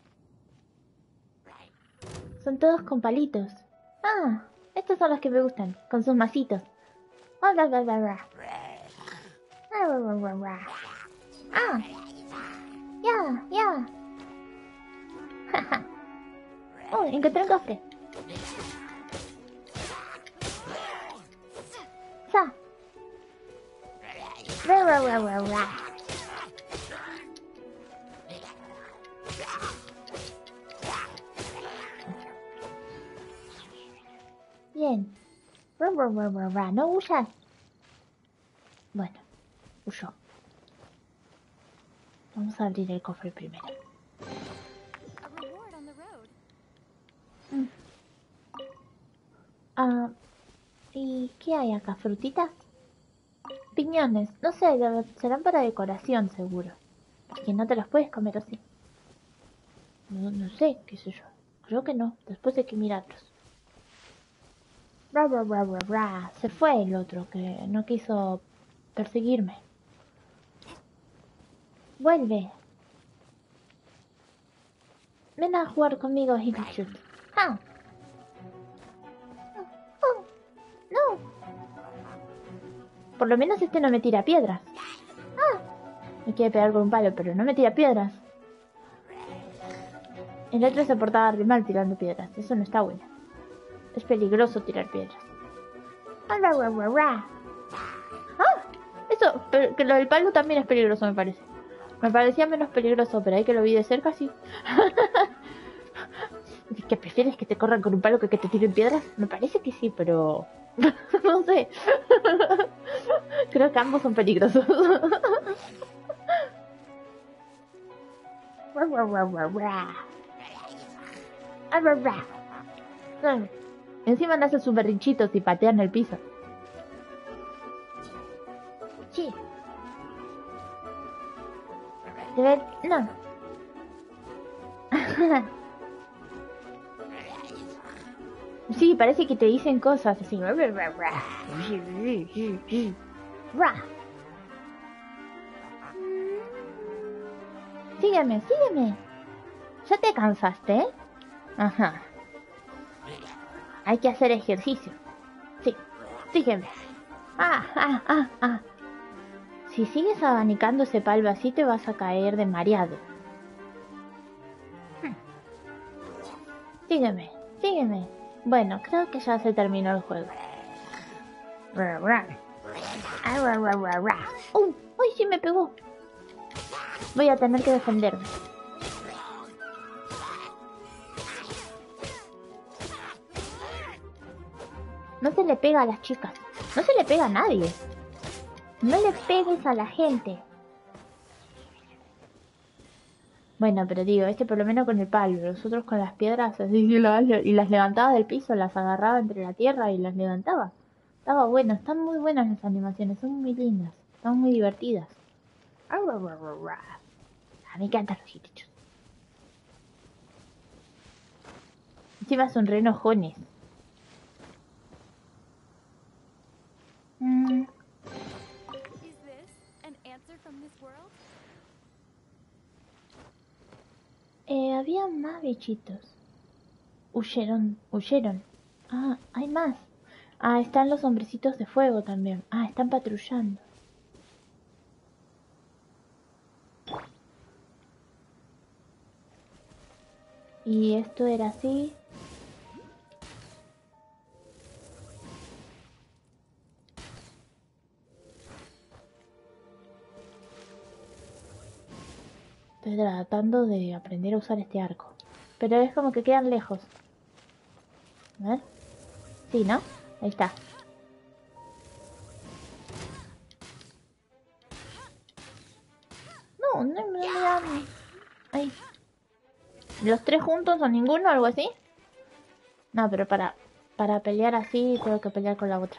Speaker 1: son todos con palitos. Ah, estos son los que me gustan, con sus masitos. Ah, bla, bla, bla, bla. Ah, bla, bla, bla, bla. Ah, ya. Oh, encontré un cofre. Sa. Ra, ra, ra, ra, ra. Bien. Ra, ra, ra, ra, ra. No huyas. Bueno, huyó. Vamos a abrir el cofre primero.
Speaker 2: A reward on the road.
Speaker 1: Ah, ¿y qué hay acá? ¿Frutitas? Piñones. No sé, serán para decoración seguro. Porque no te los puedes comer así. No, no sé, qué sé yo. Creo que no. Después hay que mirarlos. Ra, ra, ra, ra, ra. Se fue el otro que no quiso perseguirme. Vuelve. Ven a jugar conmigo, Hikachut. Ah. Oh, no. Por lo menos este no me tira piedras. Ah. Me quiere pegar con un palo, pero no me tira piedras. El otro se portaba re mal tirando piedras. Eso no está bueno. Es peligroso tirar piedras. Ah, ra, ra, ra, ra. Ah, eso, pero que lo del palo también es peligroso, me parece. Me parecía menos peligroso, pero ahí que lo vi de cerca, sí. ¿Qué prefieres, que te corran con un palo que te tiren piedras? Me parece que sí, pero... no sé. Creo que ambos son peligrosos. Encima nacen sus berrinchitos y patean el piso. Sí. ¿Te ven? No. Sí, parece que te dicen cosas así. Sígueme, sígueme. ¿Ya te cansaste? Ajá. Hay que hacer ejercicio. Sí, sígueme. Ah. Si sigues abanicando ese palo así, te vas a caer de mareado. Sígueme, sígueme. Bueno, creo que ya se terminó el juego. ¡Uy, sí me pegó! Voy a tener que defenderme. No se le pega a las chicas. No se le pega a nadie. No le pegues a la gente. Bueno, pero digo, este por lo menos con el palo, los otros con las piedras así y las levantaba del piso, las agarraba entre la tierra y las levantaba. Estaba bueno, están muy buenas las animaciones, son muy lindas, están muy divertidas. A mí me encantan los hitichos. Encima son re enojones.
Speaker 2: Is this an answer from this world?
Speaker 1: Había más bichitos. Huyeron. Ah, hay más. Ah, están los hombrecitos de fuego también. Ah, están patrullando. Y esto era así. Estoy tratando de aprender a usar este arco. Pero es como que quedan lejos. A ver. Sí, ¿no? Ahí está. No me dan. Ahí. ¿Los tres juntos o ninguno? ¿Algo así? No, pero para pelear así tengo que pelear con la otra.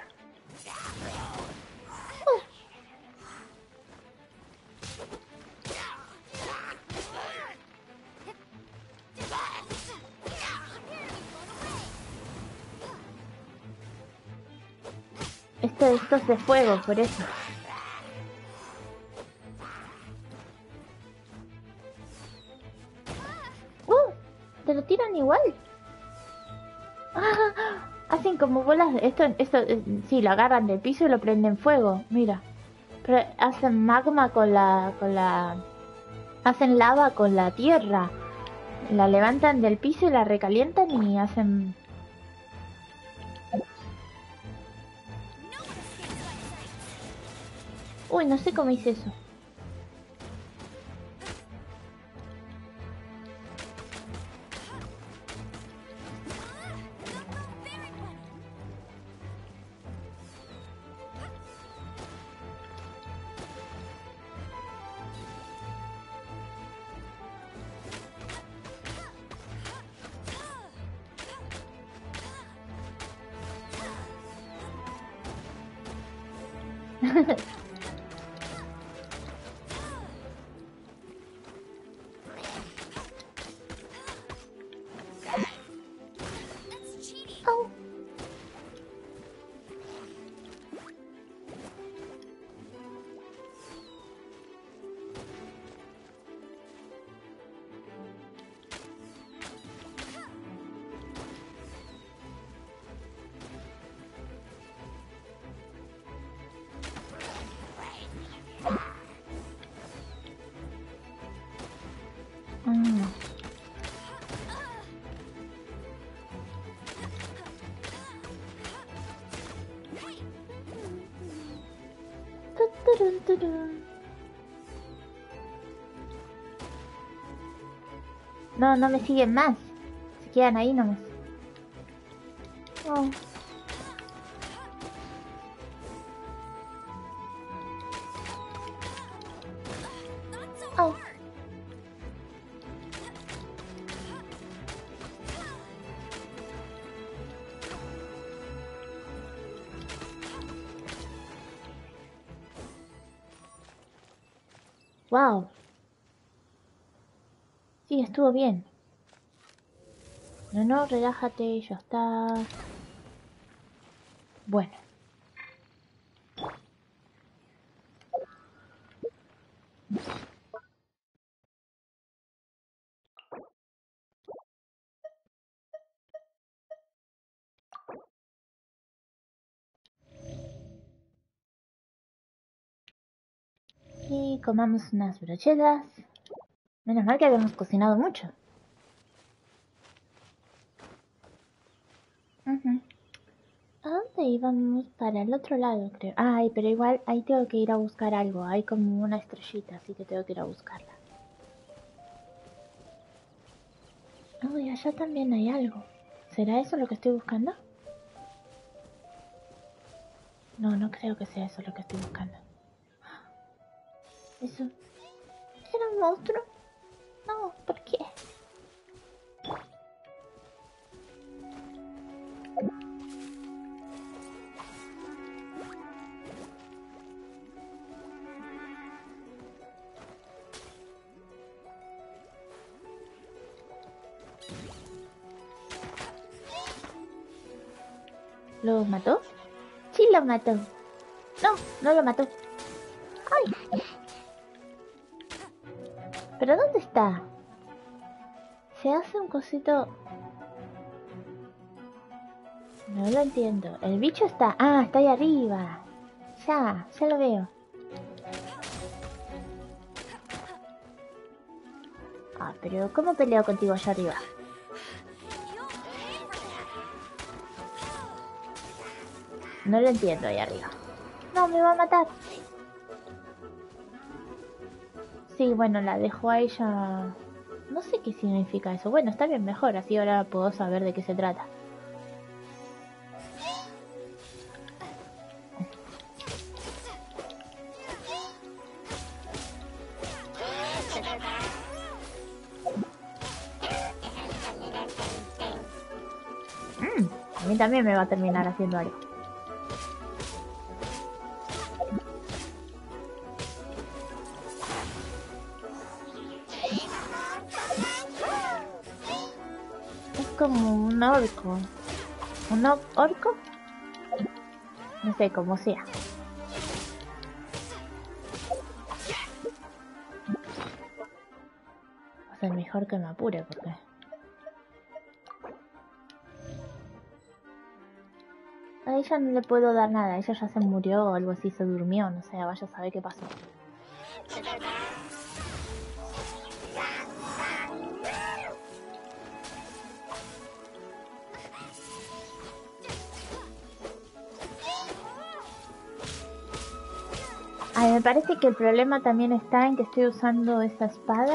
Speaker 1: Esto es de fuego, por eso. Te lo tiran igual. Hacen como bolas. Esto, sí, lo agarran del piso y lo prenden fuego. Mira. Pero hacen magma con la. Hacen lava con la tierra. La levantan del piso y la recalientan y hacen... Uy, no sé cómo hice eso. Oh. Mm. Tuturun, turun. No, no me siguen más. Se quedan ahí nomás. Oh. Oh. Wow. Sí, estuvo bien. No, relájate, ya está. Bueno. Y comamos unas brochelas. Menos mal que habíamos cocinado mucho. ¿A dónde íbamos? Para el otro lado, creo. Ay, pero igual ahí tengo que ir a buscar algo. Hay como una estrellita, así que tengo que ir a buscarla. Uy, allá también hay algo. ¿Será eso lo que estoy buscando? No, no creo que sea eso lo que estoy buscando. ¿Eso era un monstruo? No, ¿por qué? ¿Lo mató? Sí, lo mató. No, no lo mató. ¡Ay! ¿Pero dónde está? Se hace un cosito... No lo entiendo. El bicho está... Ah, está ahí arriba. Ya lo veo. Ah, pero ¿cómo peleo contigo allá arriba? No lo entiendo ahí arriba. No, me va a matar. Sí, bueno, la dejo a ella... No sé qué significa eso. Bueno, está bien, mejor. Así ahora puedo saber de qué se trata. A mí también me va a terminar haciendo algo. Es como un orco. ¿Un orco? No sé, como sea. Va a ser mejor que me apure porque... A ella no le puedo dar nada. Ella ya se murió o algo así, se durmió. No sé, vaya a saber qué pasó. Ay, me parece que el problema también está en que estoy usando esta espada.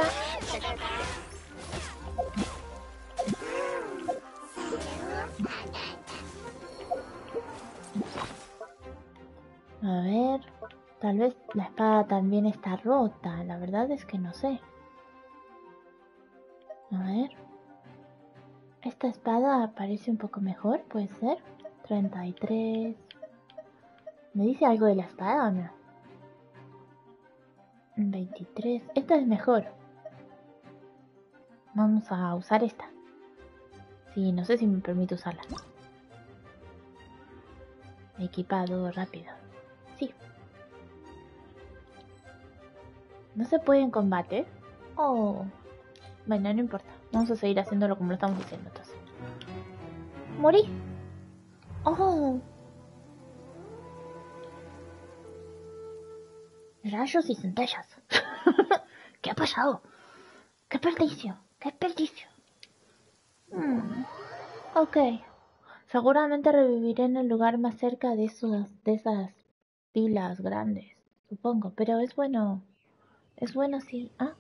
Speaker 1: A ver, tal vez la espada también está rota. La verdad es que no sé. A ver. Esta espada parece un poco mejor, puede ser. 33. ¿Me dice algo de la espada o no? 23. Esta es mejor. Vamos a usar esta. Sí, no sé si me permite usarla. Equipado rápido. Sí. No se puede en combate. Oh. Bueno, no importa. Vamos a seguir haciéndolo como lo estamos haciendo entonces. Morí. Oh. Rayos y centellas. ¿Qué ha pasado? ¡Qué perdicio! ¡Qué perdicio! Ok. Seguramente reviviré en el lugar más cerca de esas pilas grandes, supongo. Pero es bueno. Es bueno si... Ah.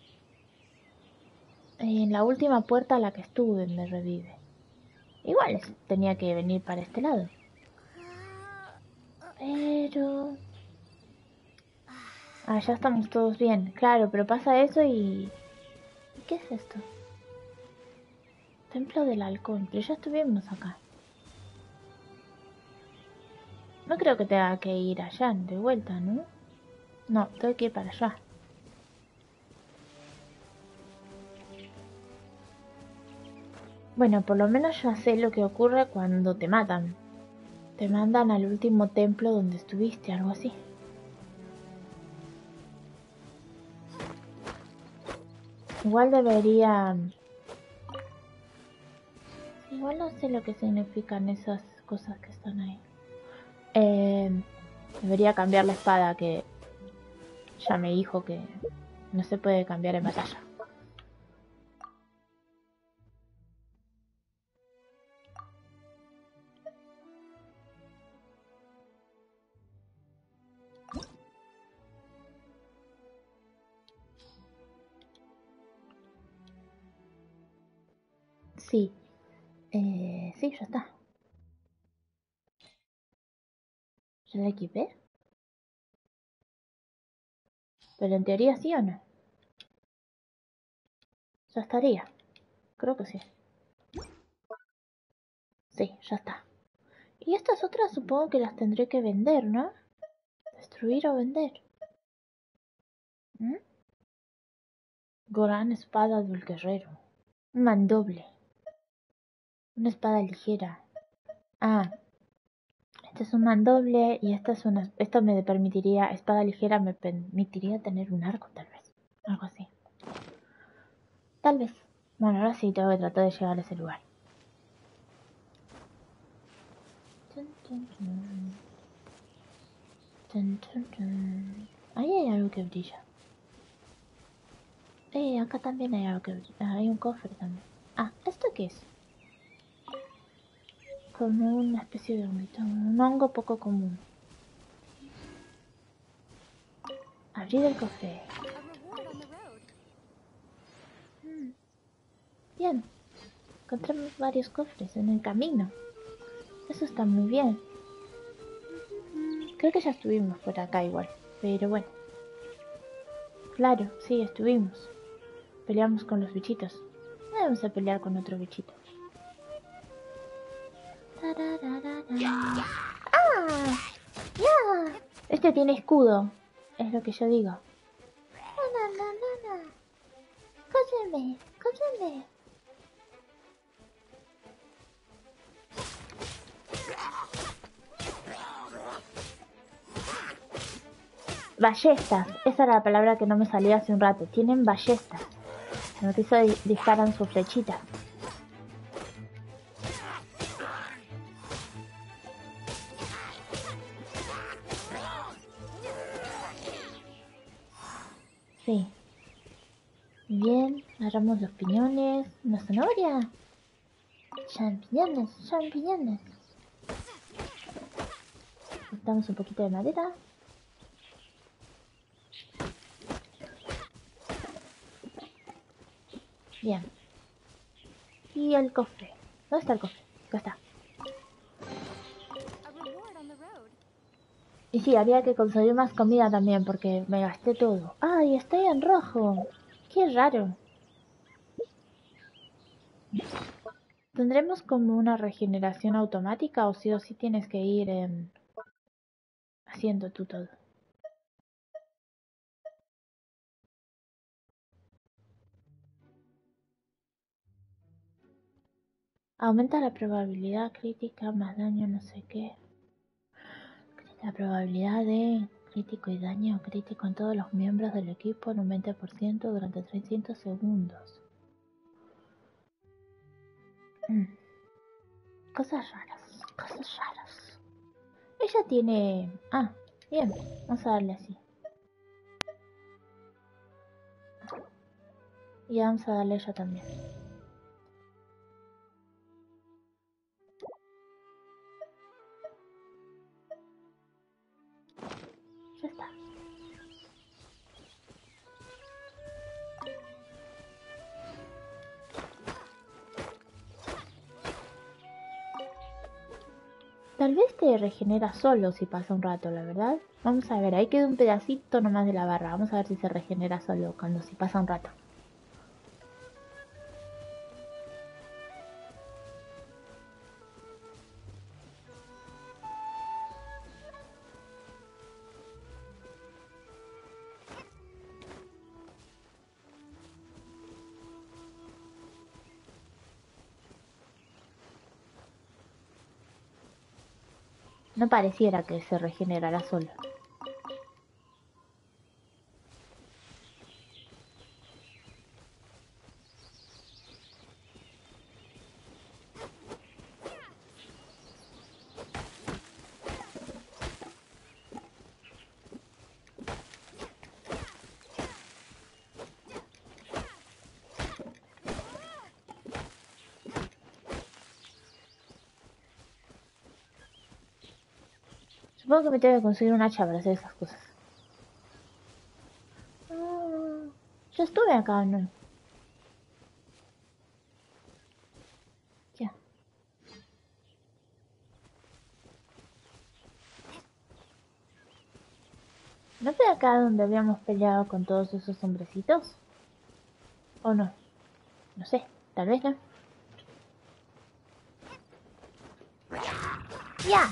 Speaker 1: En la última puerta a la que estuve me revive. Igual tenía que venir para este lado. Pero... Ah, ya estamos todos bien. Claro, pero pasa eso y... ¿Qué es esto? Templo del Halcón. Pero ya estuvimos acá. No creo que tenga que ir allá de vuelta, ¿no? No, tengo que ir para allá. Bueno, por lo menos ya sé lo que ocurre cuando te matan. Te mandan al último templo donde estuviste, algo así. Igual debería... Igual no sé lo que significan esas cosas que están ahí. Debería cambiar la espada, que ya me dijo que no se puede cambiar en batalla. Sí. Sí, ya está. ¿Ya la equipé? Pero en teoría sí o no. Ya estaría. Creo que sí. Sí, ya está. Y estas otras supongo que las tendré que vender, ¿no? Destruir o vender. ¿Mm? Gran espada del guerrero. Un mandoble. Una espada ligera. Ah, este es un mandoble y esta es una... Esto me permitiría... Espada ligera me permitiría tener un arco, tal vez. Algo así. Tal vez. Bueno, ahora sí tengo que tratar de llegar a ese lugar. Ahí hay algo que brilla. Acá también hay algo que brilla. Hay un cofre también. Ah, ¿esto qué es? Como una especie de honguito. Un hongo poco común. Abrir el cofre. Bien. Encontramos varios cofres en el camino. Eso está muy bien. Creo que ya estuvimos por acá igual. Pero bueno. Claro, sí, estuvimos. Peleamos con los bichitos. Vamos a pelear con otro bichito. ¡Ah! ¡Ya! Este tiene escudo. Es lo que yo digo. No. Cógeme, cógeme. Ballestas. Esa era la palabra que no me salía hace un rato. Tienen ballestas. Como que eso disparan su flechita. Sí. Bien, agarramos los piñones. Una zanahoria. Champiñones, champiñones. Necesitamos un poquito de madera. Bien. Y el cofre. ¿Dónde está el cofre? Acá está. Y sí, había que conseguir más comida también porque me gasté todo. ¡Ay, estoy en rojo! ¡Qué raro! ¿Tendremos como una regeneración automática o sí tienes que ir haciendo tú todo? Aumenta la probabilidad crítica, más daño, no sé qué. La probabilidad de crítico y daño crítico en todos los miembros del equipo en un 20% durante 300 segundos. Cosas raras, cosas raras. Ella tiene... Ah, bien, vamos a darle así. Y vamos a darle a ella también. Ya está. Tal vez te regenera solo si pasa un rato, la verdad. Vamos a ver, ahí queda un pedacito nomás de la barra. Vamos a ver si se regenera solo si pasa un rato. No pareciera que se regenerara solo. Supongo que me tengo que conseguir un hacha para hacer esas cosas. Yo estuve acá, ¿no? Ya. ¿No fue acá donde habíamos peleado con todos esos hombrecitos? ¿O no? No sé, tal vez no. ¡Ya!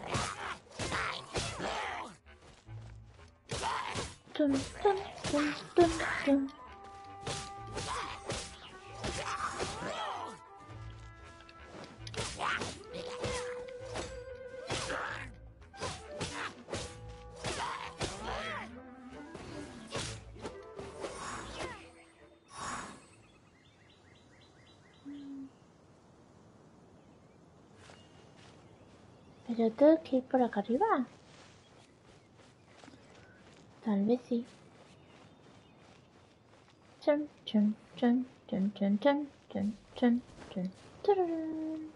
Speaker 1: Tum, tum, tum, tum, tum. Pero tengo que ir por acá arriba. Tal vez sí. Chum, chum, chum, chum, chum, chum, chum, chum, chum, tururún.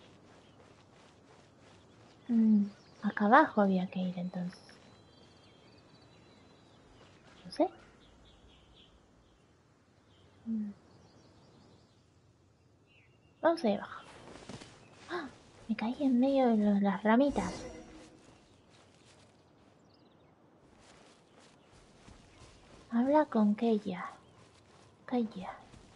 Speaker 1: Acá abajo había que ir entonces. No sé. Vamos ahí abajo. ¡Ah! Me caí en medio de las ramitas. Habla con Keia. Keia.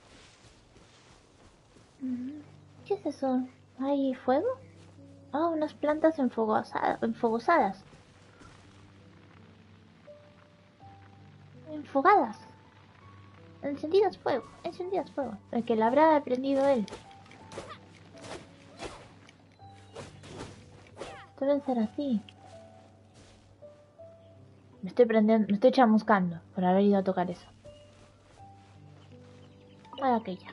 Speaker 1: ¿Qué es eso? ¿Hay fuego? Ah, unas plantas enfogosadas. Enfogadas. Encendidas fuego. Encendidas fuego. El que la habrá aprendido él. Deben ser así. Me estoy chamuscando por haber ido a tocar eso. Ah, aquella.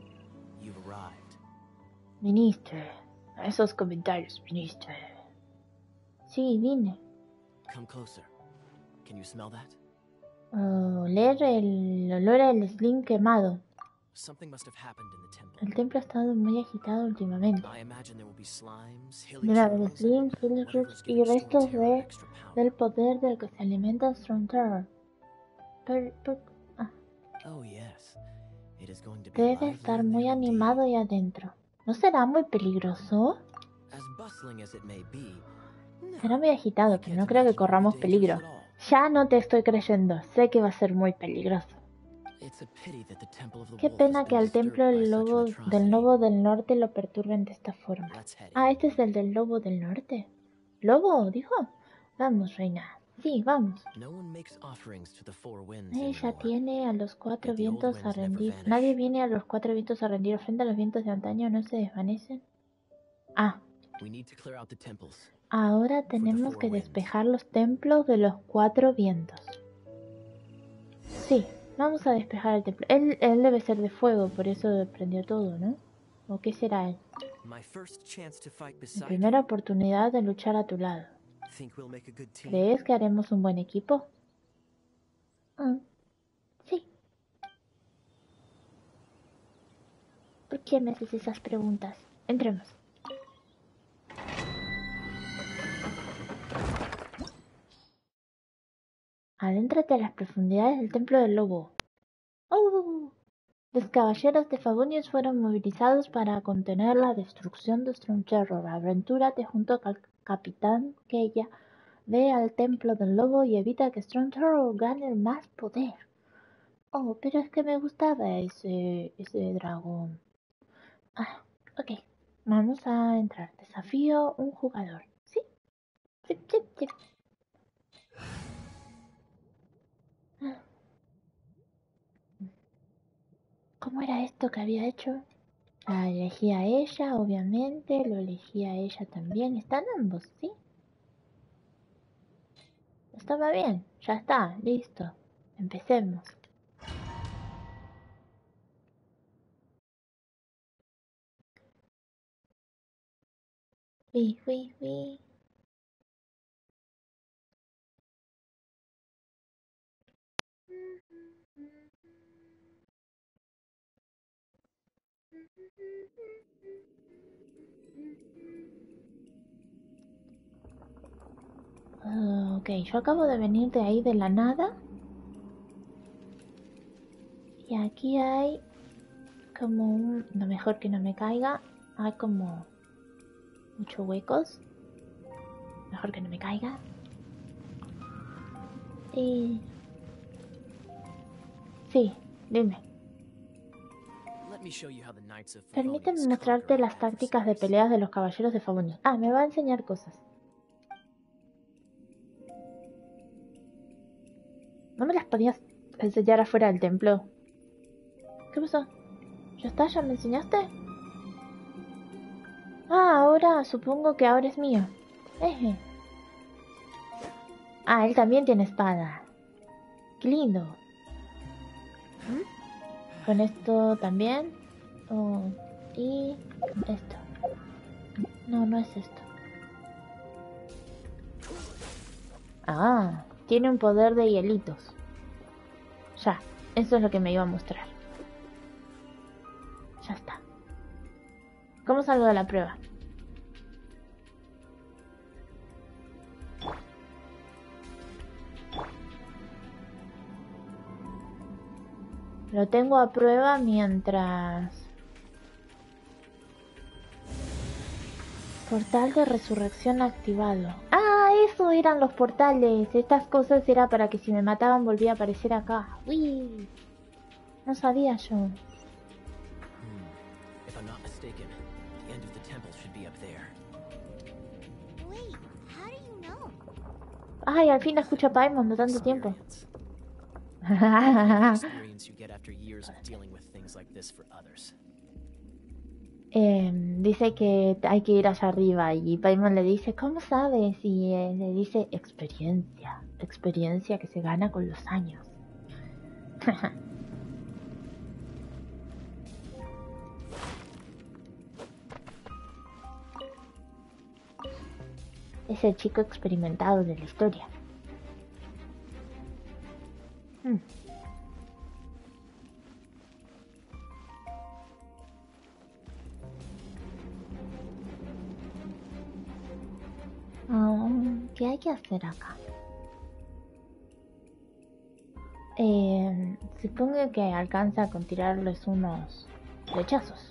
Speaker 1: Viniste. A esos comentarios viniste. Sí, vine. Oler el olor al slim quemado. El templo ha estado muy agitado últimamente. Debe haber slims, hilly roots y restos del poder del que se alimenta Strong Terror. Debe estar muy animado ahí adentro. ¿No será muy peligroso? Será muy agitado, pero no creo que corramos peligro. Ya no te estoy creyendo. Sé que va a ser muy peligroso. Qué pena que al templo del lobo del norte lo perturben de esta forma. Ah, este es el del lobo del norte. ¿Lobo? ¿Dijo? Vamos, reina. Sí, vamos. Ella tiene a los cuatro vientos a rendir. Nadie viene a los cuatro vientos a rendir frente a los vientos de antaño, ¿no se desvanecen? Ah. Ahora tenemos que despejar los templos de los cuatro vientos. Sí, vamos a despejar el templo. Él debe ser de fuego, por eso prendió todo, ¿no? ¿O qué será él? Mi primera oportunidad de luchar a tu lado. ¿Crees que haremos un buen equipo? Sí. ¿Por qué me haces esas preguntas? Entremos. Adéntrate a las profundidades del templo del lobo. ¡Oh! Los caballeros de Favonius fueron movilizados para contener la destrucción de Strong Terror. Aventúrate junto al capitán Keia. Ve al templo del lobo y evita que Strong Terror gane más poder. Oh, pero es que me gustaba ese dragón. Ah, ok. Vamos a entrar. Desafío un jugador. ¿Sí? Sí, sí, sí. ¿Cómo era esto que había hecho? La elegí a ella, obviamente. Lo elegí a ella también. Están ambos, ¿sí? Estaba bien. Ya está. Listo. Empecemos. Ui, ui, ui. Ok, yo acabo de venir de ahí de la nada. Y aquí hay como un... No, mejor que no me caiga. Hay como muchos huecos. Mejor que no me caiga. Y... Sí, dime. Permíteme mostrarte las tácticas de peleas de los caballeros de Favonius. Ah, me va a enseñar cosas. ¿No me las podías enseñar afuera del templo? ¿Qué pasó? ¿Ya está? ¿Ya me enseñaste? Ah, ahora supongo que ahora es mío. Eje. Ah, él también tiene espada. Qué lindo. ¿Mm? Con esto también. Oh, y esto. No, no es esto. Ah, tiene un poder de hielitos. Ya, eso es lo que me iba a mostrar. Ya está. ¿Cómo salgo de la prueba? Lo tengo a prueba mientras... Portal de resurrección activado. Ah, eso eran los portales. Estas cosas era para que si me mataban volvía a aparecer acá. Uy. No sabía yo. Ay, al fin la escucho a Paimon de tanto tiempo. Dice que hay que ir allá arriba y Paimon le dice, ¿cómo sabes? Y le dice, experiencia que se gana con los años. Es el chico experimentado de la historia. ¿Qué hay que hacer acá? Supongo que alcanza con tirarles unos flechazos.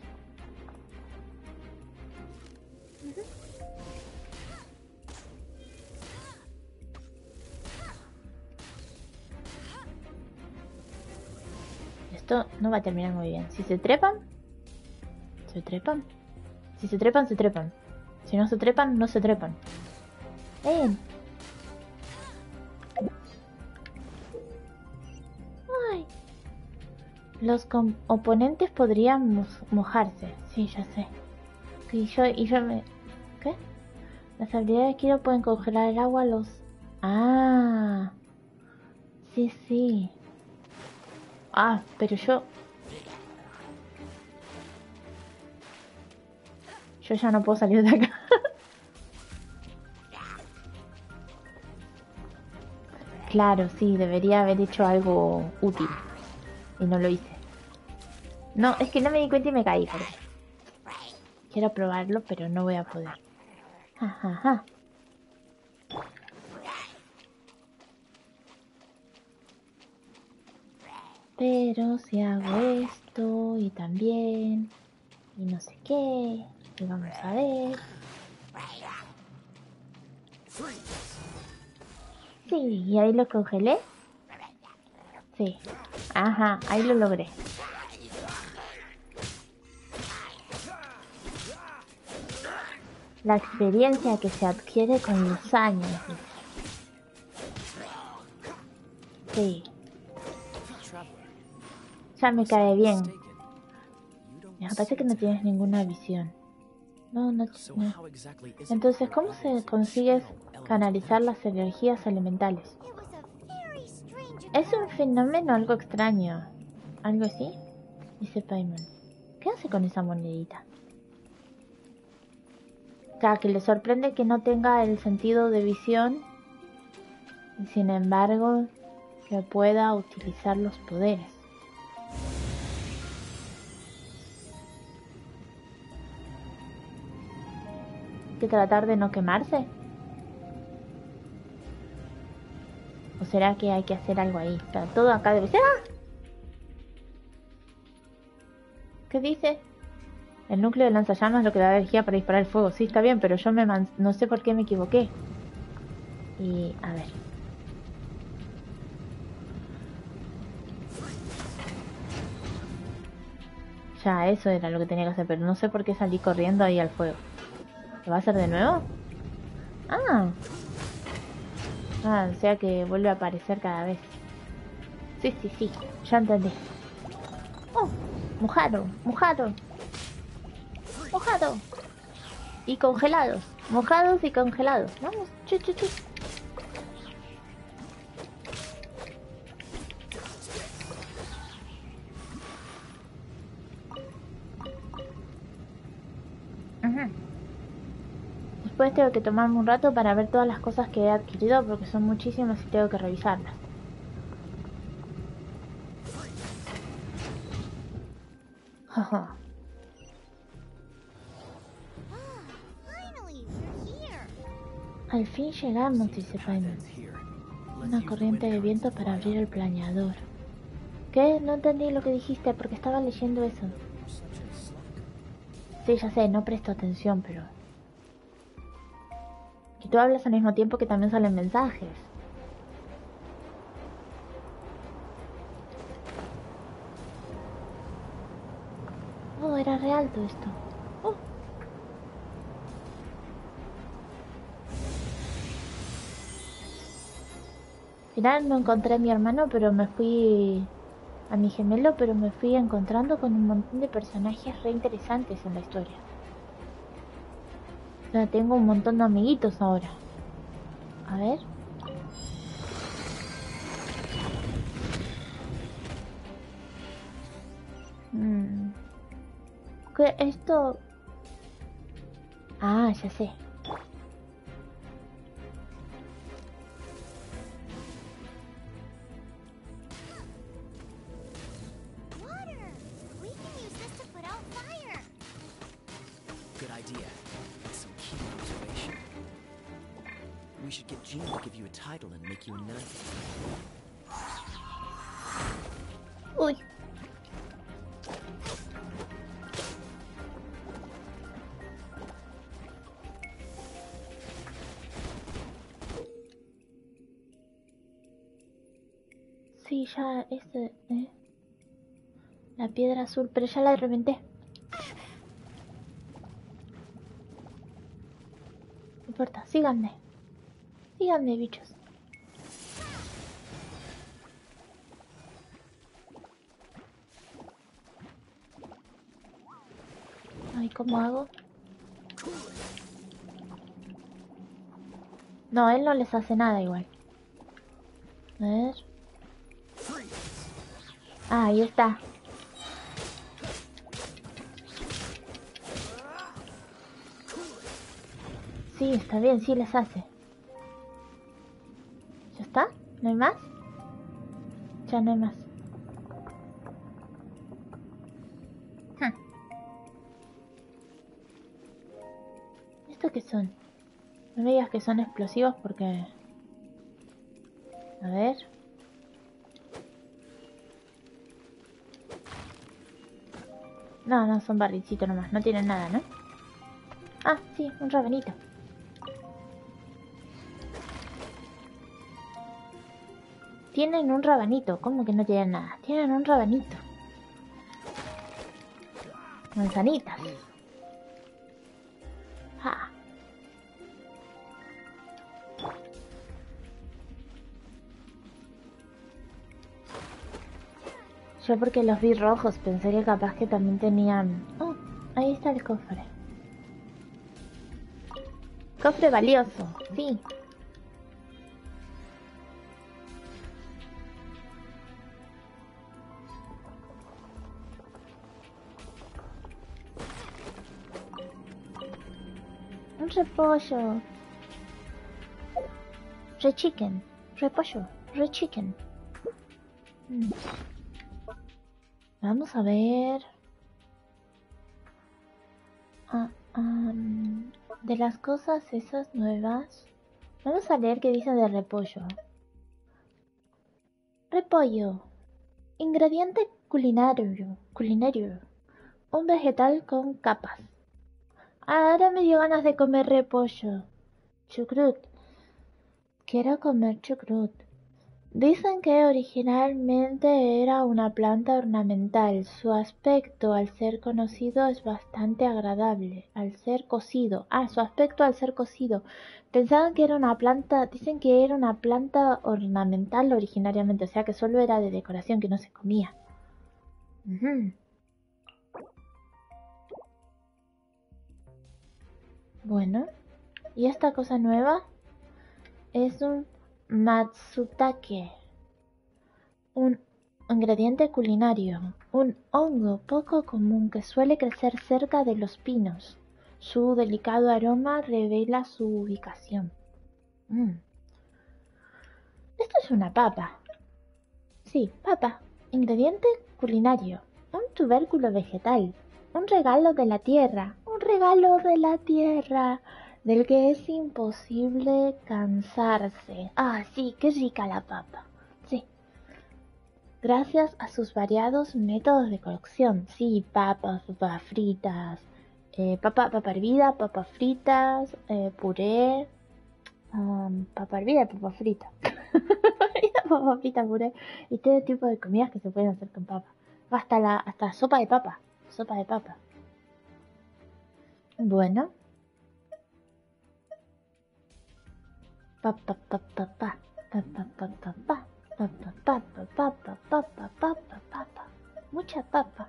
Speaker 1: Esto no va a terminar muy bien. Si se trepan, se trepan. Si se trepan, se trepan. Si no se trepan, no se trepan. ¡Ven! ¡Ay! Los oponentes podrían mojarse. Sí, ya sé. Y yo me... ¿Qué? Las habilidades de Kiro pueden congelar el agua a los... Ah... Sí, sí. Ah, pero yo ya no puedo salir de acá. Claro, sí, debería haber hecho algo útil. Y no lo hice. No, es que no me di cuenta y me caí. Pero... Quiero probarlo, pero no voy a poder. Ajá. Pero si hago esto y también... Y no sé qué... Y vamos a ver... Sí, y ahí lo congelé. Sí. Ajá, ahí lo logré. La experiencia que se adquiere con los años. Sí. Ya me cae bien. Me parece que no tienes ninguna visión. No. Entonces, ¿cómo se consigue canalizar las energías elementales? Es un fenómeno algo extraño. ¿Algo así? Dice Paimon. ¿Qué hace con esa monedita? O sea, que le sorprende que no tenga el sentido de visión y sin embargo que pueda utilizar los poderes. ¿Hay que tratar de no quemarse? ¿O será que hay que hacer algo ahí? O sea, todo acá debe ser... ¡Ah! ¿Qué dice? El núcleo de lanzallamas es lo que da energía para disparar el fuego. Sí, está bien, pero yo no sé por qué me equivoqué. Y... a ver... Ya, eso era lo que tenía que hacer, pero no sé por qué salí corriendo ahí al fuego. ¿Lo va a hacer de nuevo? Ah, o sea que vuelve a aparecer cada vez. Sí, ya entendí. Oh, mojado. Y congelados. Mojados y congelados. Vamos, chu. Después tengo que tomarme un rato para ver todas las cosas que he adquirido porque son muchísimas y tengo que revisarlas. Jaja. Al fin llegamos, dice Paimon. Una corriente de viento para abrir el planeador. ¿Qué? No entendí lo que dijiste porque estaba leyendo eso. Sí, ya sé, no presto atención, pero... Que tú hablas al mismo tiempo que también salen mensajes. Oh, era real todo esto. Oh. Al final no encontré a mi hermano, pero me fui... a mi gemelo, pero me fui encontrando con un montón de personajes re interesantes en la historia. O sea, tengo un montón de amiguitos ahora. A ver. ¿Qué? Esto... Ah, ya sé.
Speaker 3: should get Jean to give you a title and make you a knight.
Speaker 1: Sí, ya, la piedra azul, pero ya la reventé. No importa, síganme. Síganme, bichos. Ay, ¿cómo hago? No, él no les hace nada igual. A ver. Ah, ahí está. Sí, está bien, sí les hace. ¿Ya está? ¿No hay más? Ya no hay más. ¿Esto qué son? No me digas que son explosivos porque... A ver... No, no, son barrilcitos nomás, no tienen nada, ¿no? Ah, sí, un rabanito. Tienen un rabanito, ¿cómo que no tienen nada? Tienen un rabanito. Manzanitas. Ja. Yo porque los vi rojos pensé que capaz que también tenían... Oh, ahí está el cofre. Cofre valioso, sí. Un repollo. Re-chicken. Repollo. Re-chicken. Vamos a ver... de las cosas esas nuevas... Vamos a leer qué dice de repollo. Repollo. Ingrediente culinario. Un vegetal con capas. Ahora me dio ganas de comer repollo. Chucrut. Quiero comer chucrut. Dicen que originalmente era una planta ornamental. Su aspecto al ser conocido es bastante agradable. Al ser cocido. Su aspecto al ser cocido. Pensaban que era una planta, dicen que era una planta ornamental originariamente, o sea que solo era de decoración, que no se comía. Bueno, y esta cosa nueva es un matsutake. Un ingrediente culinario, un hongo poco común que suele crecer cerca de los pinos. Su delicado aroma revela su ubicación. Esto es una papa. Sí, papa. Ingrediente culinario. Un tubérculo vegetal. Un regalo de la tierra. Un regalo de la tierra. Del que es imposible cansarse. Ah, sí, qué rica la papa. Sí. Gracias a sus variados métodos de cocción. Sí, papas fritas, papa hervida, papas fritas, puré, papa hervida y papa frita. Papa frita, puré y todo tipo de comidas que se pueden hacer con papa. Hasta sopa de papa. Sopa de papa. Bueno. Papa, papa, papa, papa, papa, papa. Papa. Mucha papa.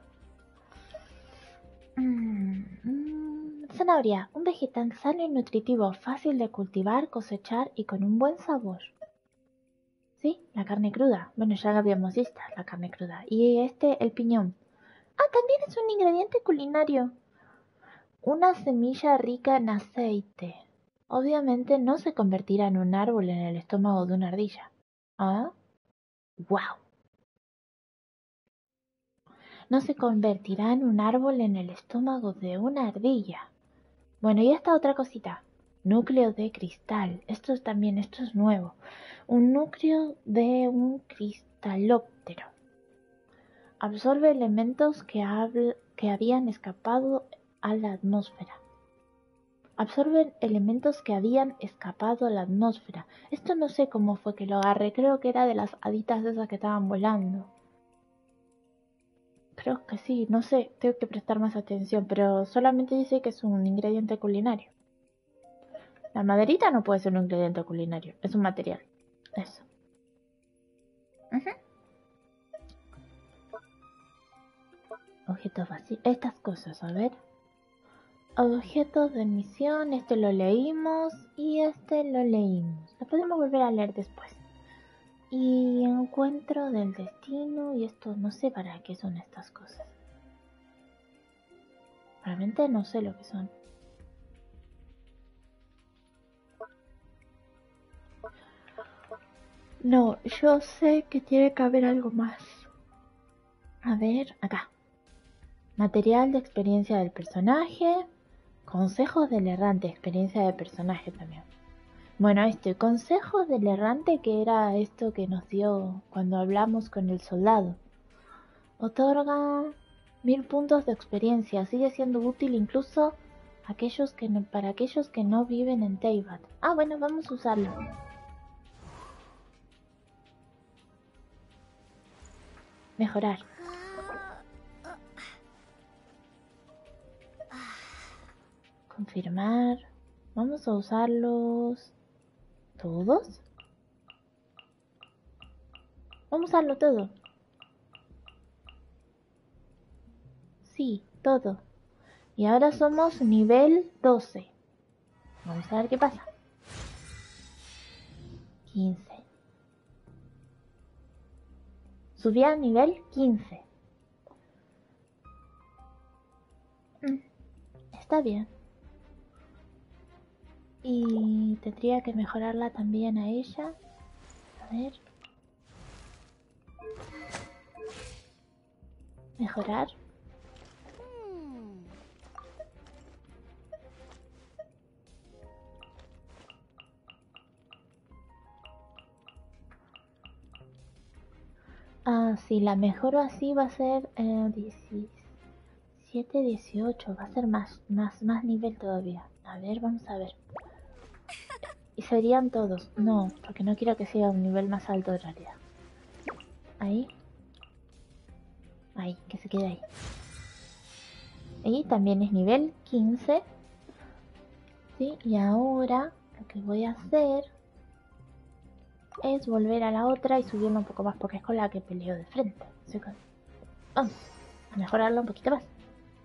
Speaker 1: Zanahoria, un vegetal sano y nutritivo, fácil de cultivar, cosechar y con un buen sabor. Sí, la carne cruda. Bueno, ya habíamos visto la carne cruda. Y el piñón. También es un ingrediente culinario. Una semilla rica en aceite. Obviamente no se convertirá en un árbol en el estómago de una ardilla. ¡Wow! No se convertirá en un árbol en el estómago de una ardilla. Bueno, y esta otra cosita. Núcleo de cristal. Esto es nuevo. Un núcleo de un cristalóptero. Absorbe elementos que habían escapado a la atmósfera. Absorben elementos que habían escapado a la atmósfera. Esto no sé cómo fue que lo agarré. Creo que era de las haditas esas que estaban volando. Creo que sí, no sé. Tengo que prestar más atención. Pero solamente dice que es un ingrediente culinario. La maderita no puede ser un ingrediente culinario. Es un material. Eso. Ujú. Objetos vacíos. Estas cosas, a ver. Objetos de misión, este lo leímos y este lo leímos. Lo podemos volver a leer después. Y encuentro del destino y esto no sé para qué son estas cosas. Realmente no sé lo que son. No, yo sé que tiene que haber algo más. A ver, acá. Material de experiencia del personaje. Consejos del errante, experiencia de personaje también. Bueno, consejos del errante, que era esto que nos dio cuando hablamos con el soldado. Otorga 1000 puntos de experiencia. Sigue siendo útil incluso para aquellos que no viven en Teyvat. Ah, bueno, vamos a usarlo. Mejorar. Confirmar. Vamos a usarlos todos. Vamos a usarlo todo. Sí, todo. Y ahora somos nivel 12. Vamos a ver qué pasa. 15. Subí a nivel 15. Está bien. Y tendría que mejorarla también a ella. A ver. Mejorar. Ah, sí, la mejoro así va a ser 17, 18. Va a ser más nivel todavía. A ver, vamos a ver. Y serían todos. No, porque no quiero que sea un nivel más alto en realidad. Ahí. Ahí, que se quede ahí. Y también es nivel 15. ¿Sí? Y ahora lo que voy a hacer es volver a la otra y subirla un poco más porque es con la que peleo de frente. Vamos a mejorarla un poquito más.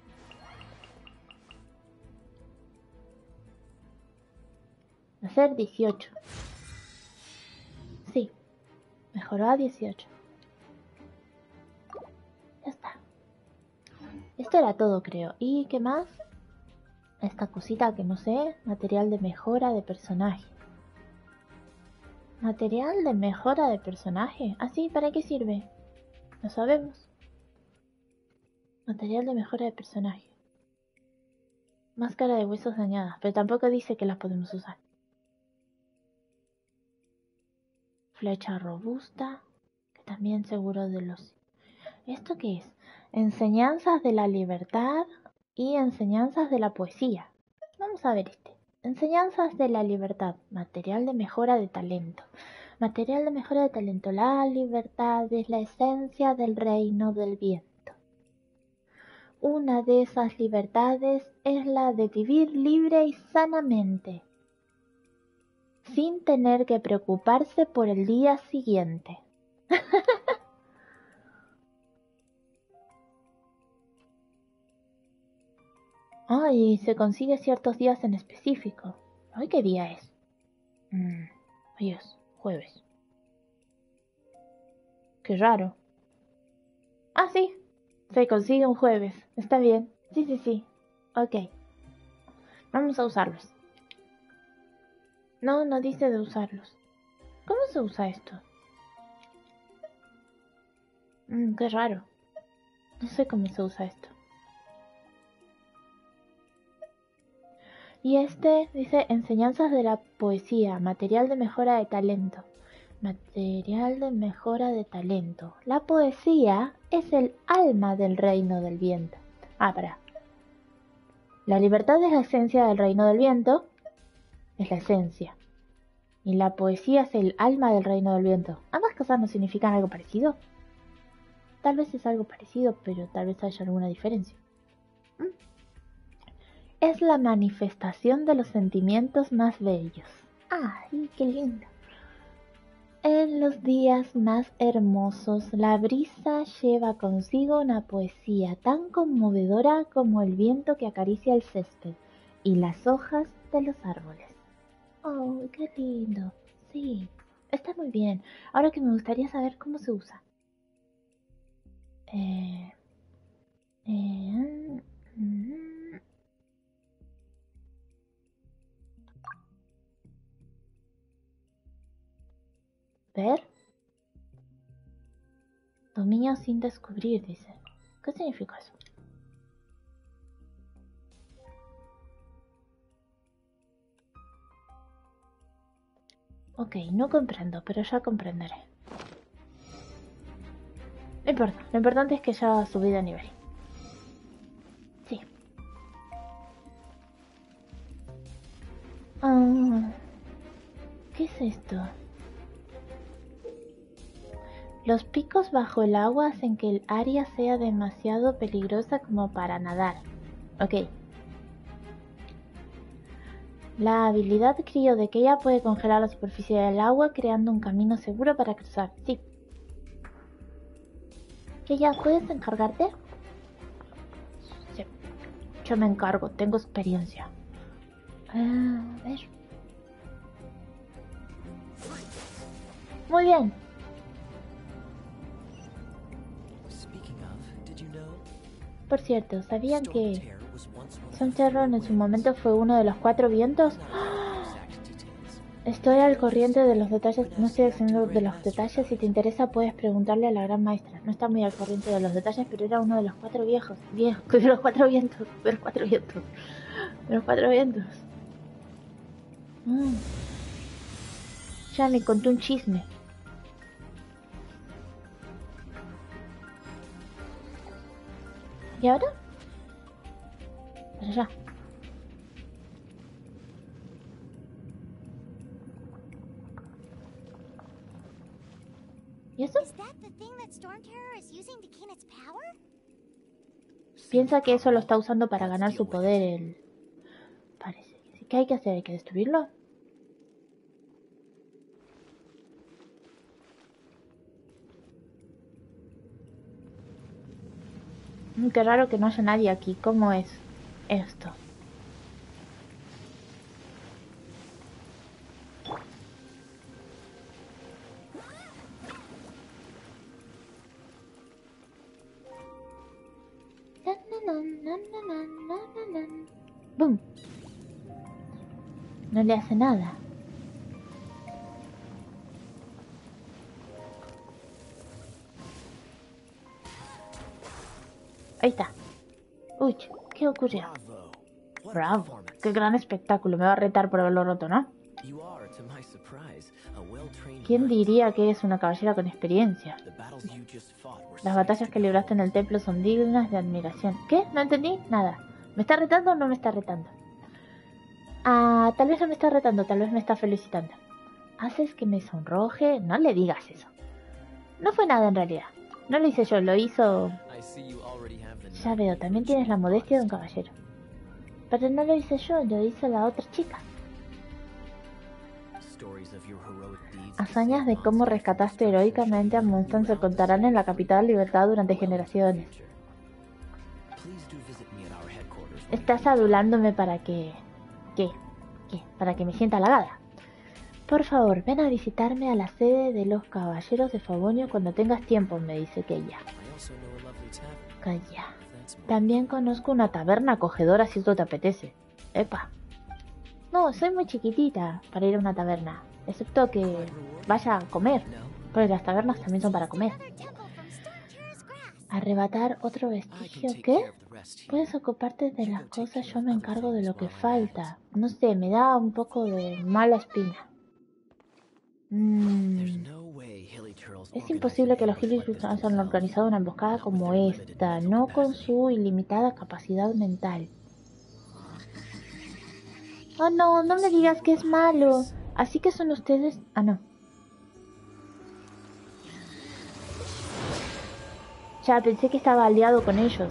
Speaker 1: Va a ser 18. Sí, mejoró a 18. Ya está. Esto era todo, creo. ¿Y qué más? Esta cosita que no sé. Material de mejora de personaje. Material de mejora de personaje. ¿Ah, sí? ¿Para qué sirve? Lo sabemos. Material de mejora de personaje. Máscara de huesos dañada. Pero tampoco dice que las podemos usar. Flecha robusta. Que también seguro de los... ¿Esto qué es? Enseñanzas de la libertad y enseñanzas de la poesía. Vamos a ver este. Enseñanzas de la libertad. Material de mejora de talento. Material de mejora de talento. La libertad es la esencia del reino del viento. Una de esas libertades es la de vivir libre y sanamente, sin tener que preocuparse por el día siguiente. Ay, se consigue ciertos días en específico. ¿Hoy qué día es? Hoy es jueves. Qué raro. Ah, sí. Se consigue un jueves. Está bien. Sí. Ok. Vamos a usarlos. No, no dice de usarlos. ¿Cómo se usa esto? Qué raro. No sé cómo se usa esto. Y este dice enseñanzas de la poesía, material de mejora de talento. Material de mejora de talento. La poesía es el alma del reino del viento. Ah, pará. La libertad es la esencia del reino del viento. Es la esencia. Y la poesía es el alma del reino del viento. ¿Ambas cosas no significan algo parecido? Tal vez es algo parecido, pero tal vez haya alguna diferencia. Es la manifestación de los sentimientos más bellos. ¡Ay, qué lindo! En los días más hermosos, la brisa lleva consigo una poesía tan conmovedora como el viento que acaricia el césped y las hojas de los árboles. ¡Oh, qué lindo! Sí, está muy bien. Ahora que me gustaría saber cómo se usa. Ver. Dominio sin descubrir, dice. ¿Qué significa eso? Ok, no comprendo, pero ya comprenderé. No importa, lo importante es que ya subí de nivel. Sí. ¿Qué es esto? Los picos bajo el agua hacen que el área sea demasiado peligrosa como para nadar. Ok. La habilidad Crío de Keia puede congelar la superficie del agua creando un camino seguro para cruzar. Sí. Keia, ¿puedes encargarte? Sí. Yo me encargo, tengo experiencia. A ver. Muy bien. Por cierto, ¿sabían que Sonterron en su momento fue uno de los 4 vientos? Estoy al corriente de los detalles, no estoy haciendo de los detalles. Si te interesa puedes preguntarle a la gran maestra. No está muy al corriente de los detalles, pero era uno de los 4 viejos, de los 4 vientos, de los 4 vientos, de los 4 vientos. Ya me contó un chisme. ¿Y ahora? Para allá. ¿Y eso? Piensa que eso lo está usando para ganar su poder. Parece. ¿Qué hay que hacer? ¿Hay que destruirlo? Qué raro que no haya nadie aquí. ¿Cómo es esto? ¡Bum! No le hace nada. Ahí está. Uy, ¿qué ocurrió? Bravo. Qué gran espectáculo. Me va a retar por haberlo roto, ¿no? ¿Quién diría que es una caballera con experiencia? Las batallas que libraste en el templo son dignas de admiración. ¿Qué? No entendí nada. ¿Me está retando o no me está retando? Tal vez no me está retando, tal vez me está felicitando. ¿Haces que me sonroje? No le digas eso. No fue nada en realidad. No lo hice yo, lo hizo... Ya veo, también tienes la modestia de un caballero. Pero no lo hice yo, lo hizo la otra chica. Hazañas de cómo rescataste heroicamente a Moonstone se contarán en la capital Libertad durante generaciones. Estás adulándome para que... ¿Qué? Para que me sienta halagada. Por favor, ven a visitarme a la sede de los caballeros de Favonio cuando tengas tiempo, me dice Keia. Calla. También conozco una taberna acogedora si esto te apetece. Epa. No, soy muy chiquitita para ir a una taberna. Excepto que vaya a comer. Pero las tabernas también son para comer. Arrebatar otro vestigio. ¿Qué? Puedes ocuparte de las cosas, yo me encargo de lo que falta. No sé, me da un poco de mala espina. Es imposible que los Hilly Turtles hayan organizado una emboscada como esta, no con su ilimitada capacidad mental. Oh no, no me digas que es malo. Así que son ustedes... Ah, no. Ya, pensé que estaba aliado con ellos.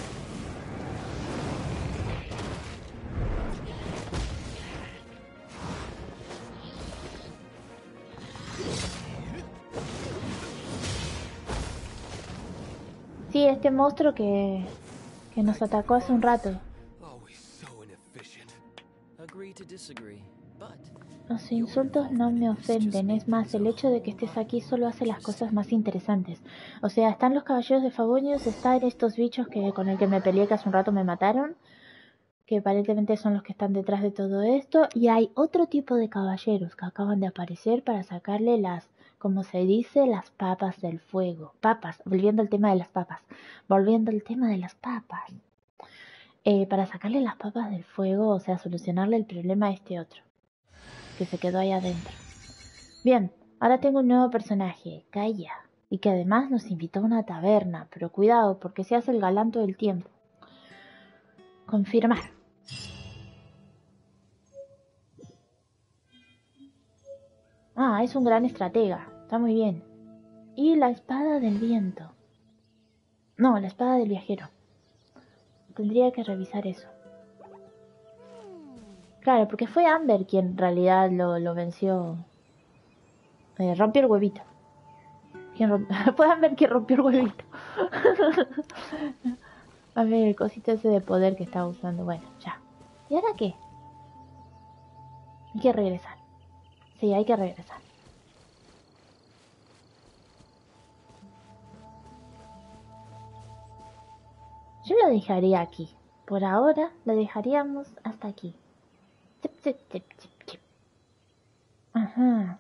Speaker 1: Sí, este monstruo que nos atacó hace un rato.
Speaker 3: Always so inefficient. Agree to disagree, but
Speaker 1: Los insultos no me ofenden, es más, el hecho de que estés aquí solo hace las cosas más interesantes. O sea, están los caballeros de Favonius, están estos bichos con el que me peleé que hace un rato me mataron, que aparentemente son los que están detrás de todo esto, y hay otro tipo de caballeros que acaban de aparecer para sacarle las, como se dice, las papas del fuego. Papas, volviendo al tema de las papas. Para sacarle las papas del fuego, o sea, solucionarle el problema a este otro, que se quedó ahí adentro. Bien, ahora tengo un nuevo personaje, Kaya, y que además nos invitó a una taberna, pero cuidado, porque se hace el galán todo el tiempo. Confirmar. Ah, es un gran estratega, está muy bien. Y la espada del viento. No, la espada del viajero. Tendría que revisar eso. Claro, porque fue Amber quien en realidad lo venció. Rompió el huevito. Fue Amber quien rompió el huevito. A ver, el cosito ese de poder que estaba usando. Bueno, ya. ¿Y ahora qué? Hay que regresar. Sí, hay que regresar. Yo lo dejaría aquí. Por ahora lo dejaríamos hasta aquí. Zip, zip, zip, zip, zip. Ajá.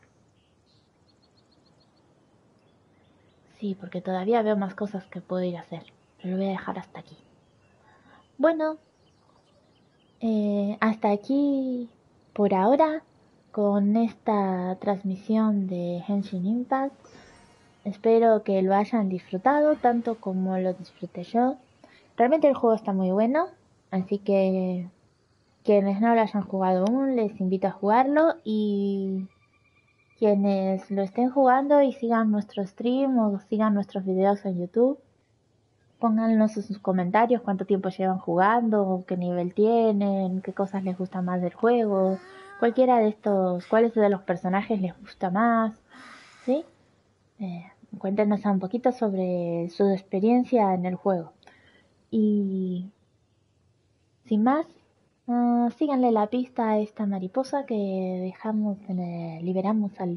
Speaker 1: Sí, porque todavía veo más cosas que puedo ir a hacer. Pero lo voy a dejar hasta aquí. Bueno, hasta aquí por ahora con esta transmisión de Genshin Impact. Espero que lo hayan disfrutado tanto como lo disfruté yo. Realmente el juego está muy bueno, así que quienes no lo hayan jugado aún les invito a jugarlo, y quienes lo estén jugando y sigan nuestro stream o sigan nuestros videos en YouTube, pónganos en sus comentarios cuánto tiempo llevan jugando, qué nivel tienen, qué cosas les gusta más del juego, cualquiera de estos, cuáles de los personajes les gusta más, ¿sí? Cuéntenos un poquito sobre su experiencia en el juego. Y sin más, síganle la pista a esta mariposa que dejamos liberamos al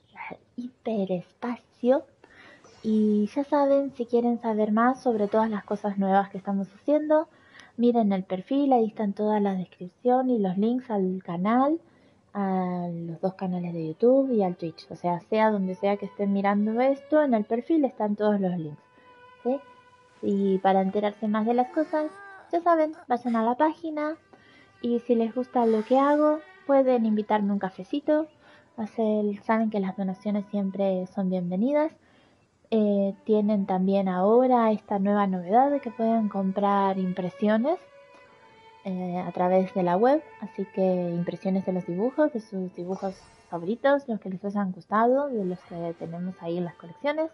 Speaker 1: hiperespacio. Y ya saben, si quieren saber más sobre todas las cosas nuevas que estamos haciendo, miren el perfil, ahí están todas las descripciones y los links al canal, a los dos canales de YouTube y al Twitch. O sea donde sea que estén mirando esto, en el perfil están todos los links, ¿sí? Y para enterarse más de las cosas, ya saben, vayan a la página, y si les gusta lo que hago, pueden invitarme un cafecito. Saben que las donaciones siempre son bienvenidas. Tienen también ahora esta nueva novedad de que pueden comprar impresiones a través de la web, así que impresiones de los dibujos, de sus dibujos favoritos, los que les hayan gustado, de los que tenemos ahí en las colecciones.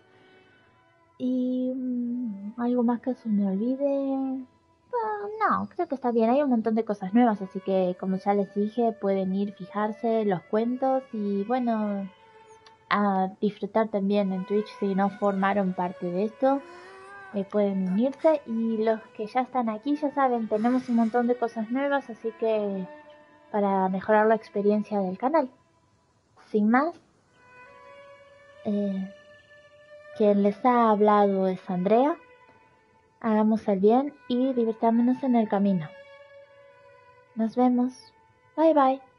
Speaker 1: Y algo más que se me olvide. No, creo que está bien, hay un montón de cosas nuevas, así que como ya les dije, pueden ir, fijarse los cuentos y bueno, a disfrutar también en Twitch. Si no formaron parte de esto, pueden unirse, y los que ya están aquí ya saben, tenemos un montón de cosas nuevas, así que para mejorar la experiencia del canal. Sin más, quien les ha hablado es Andrea. Hagamos el bien y divirtámonos en el camino. Nos vemos. Bye bye.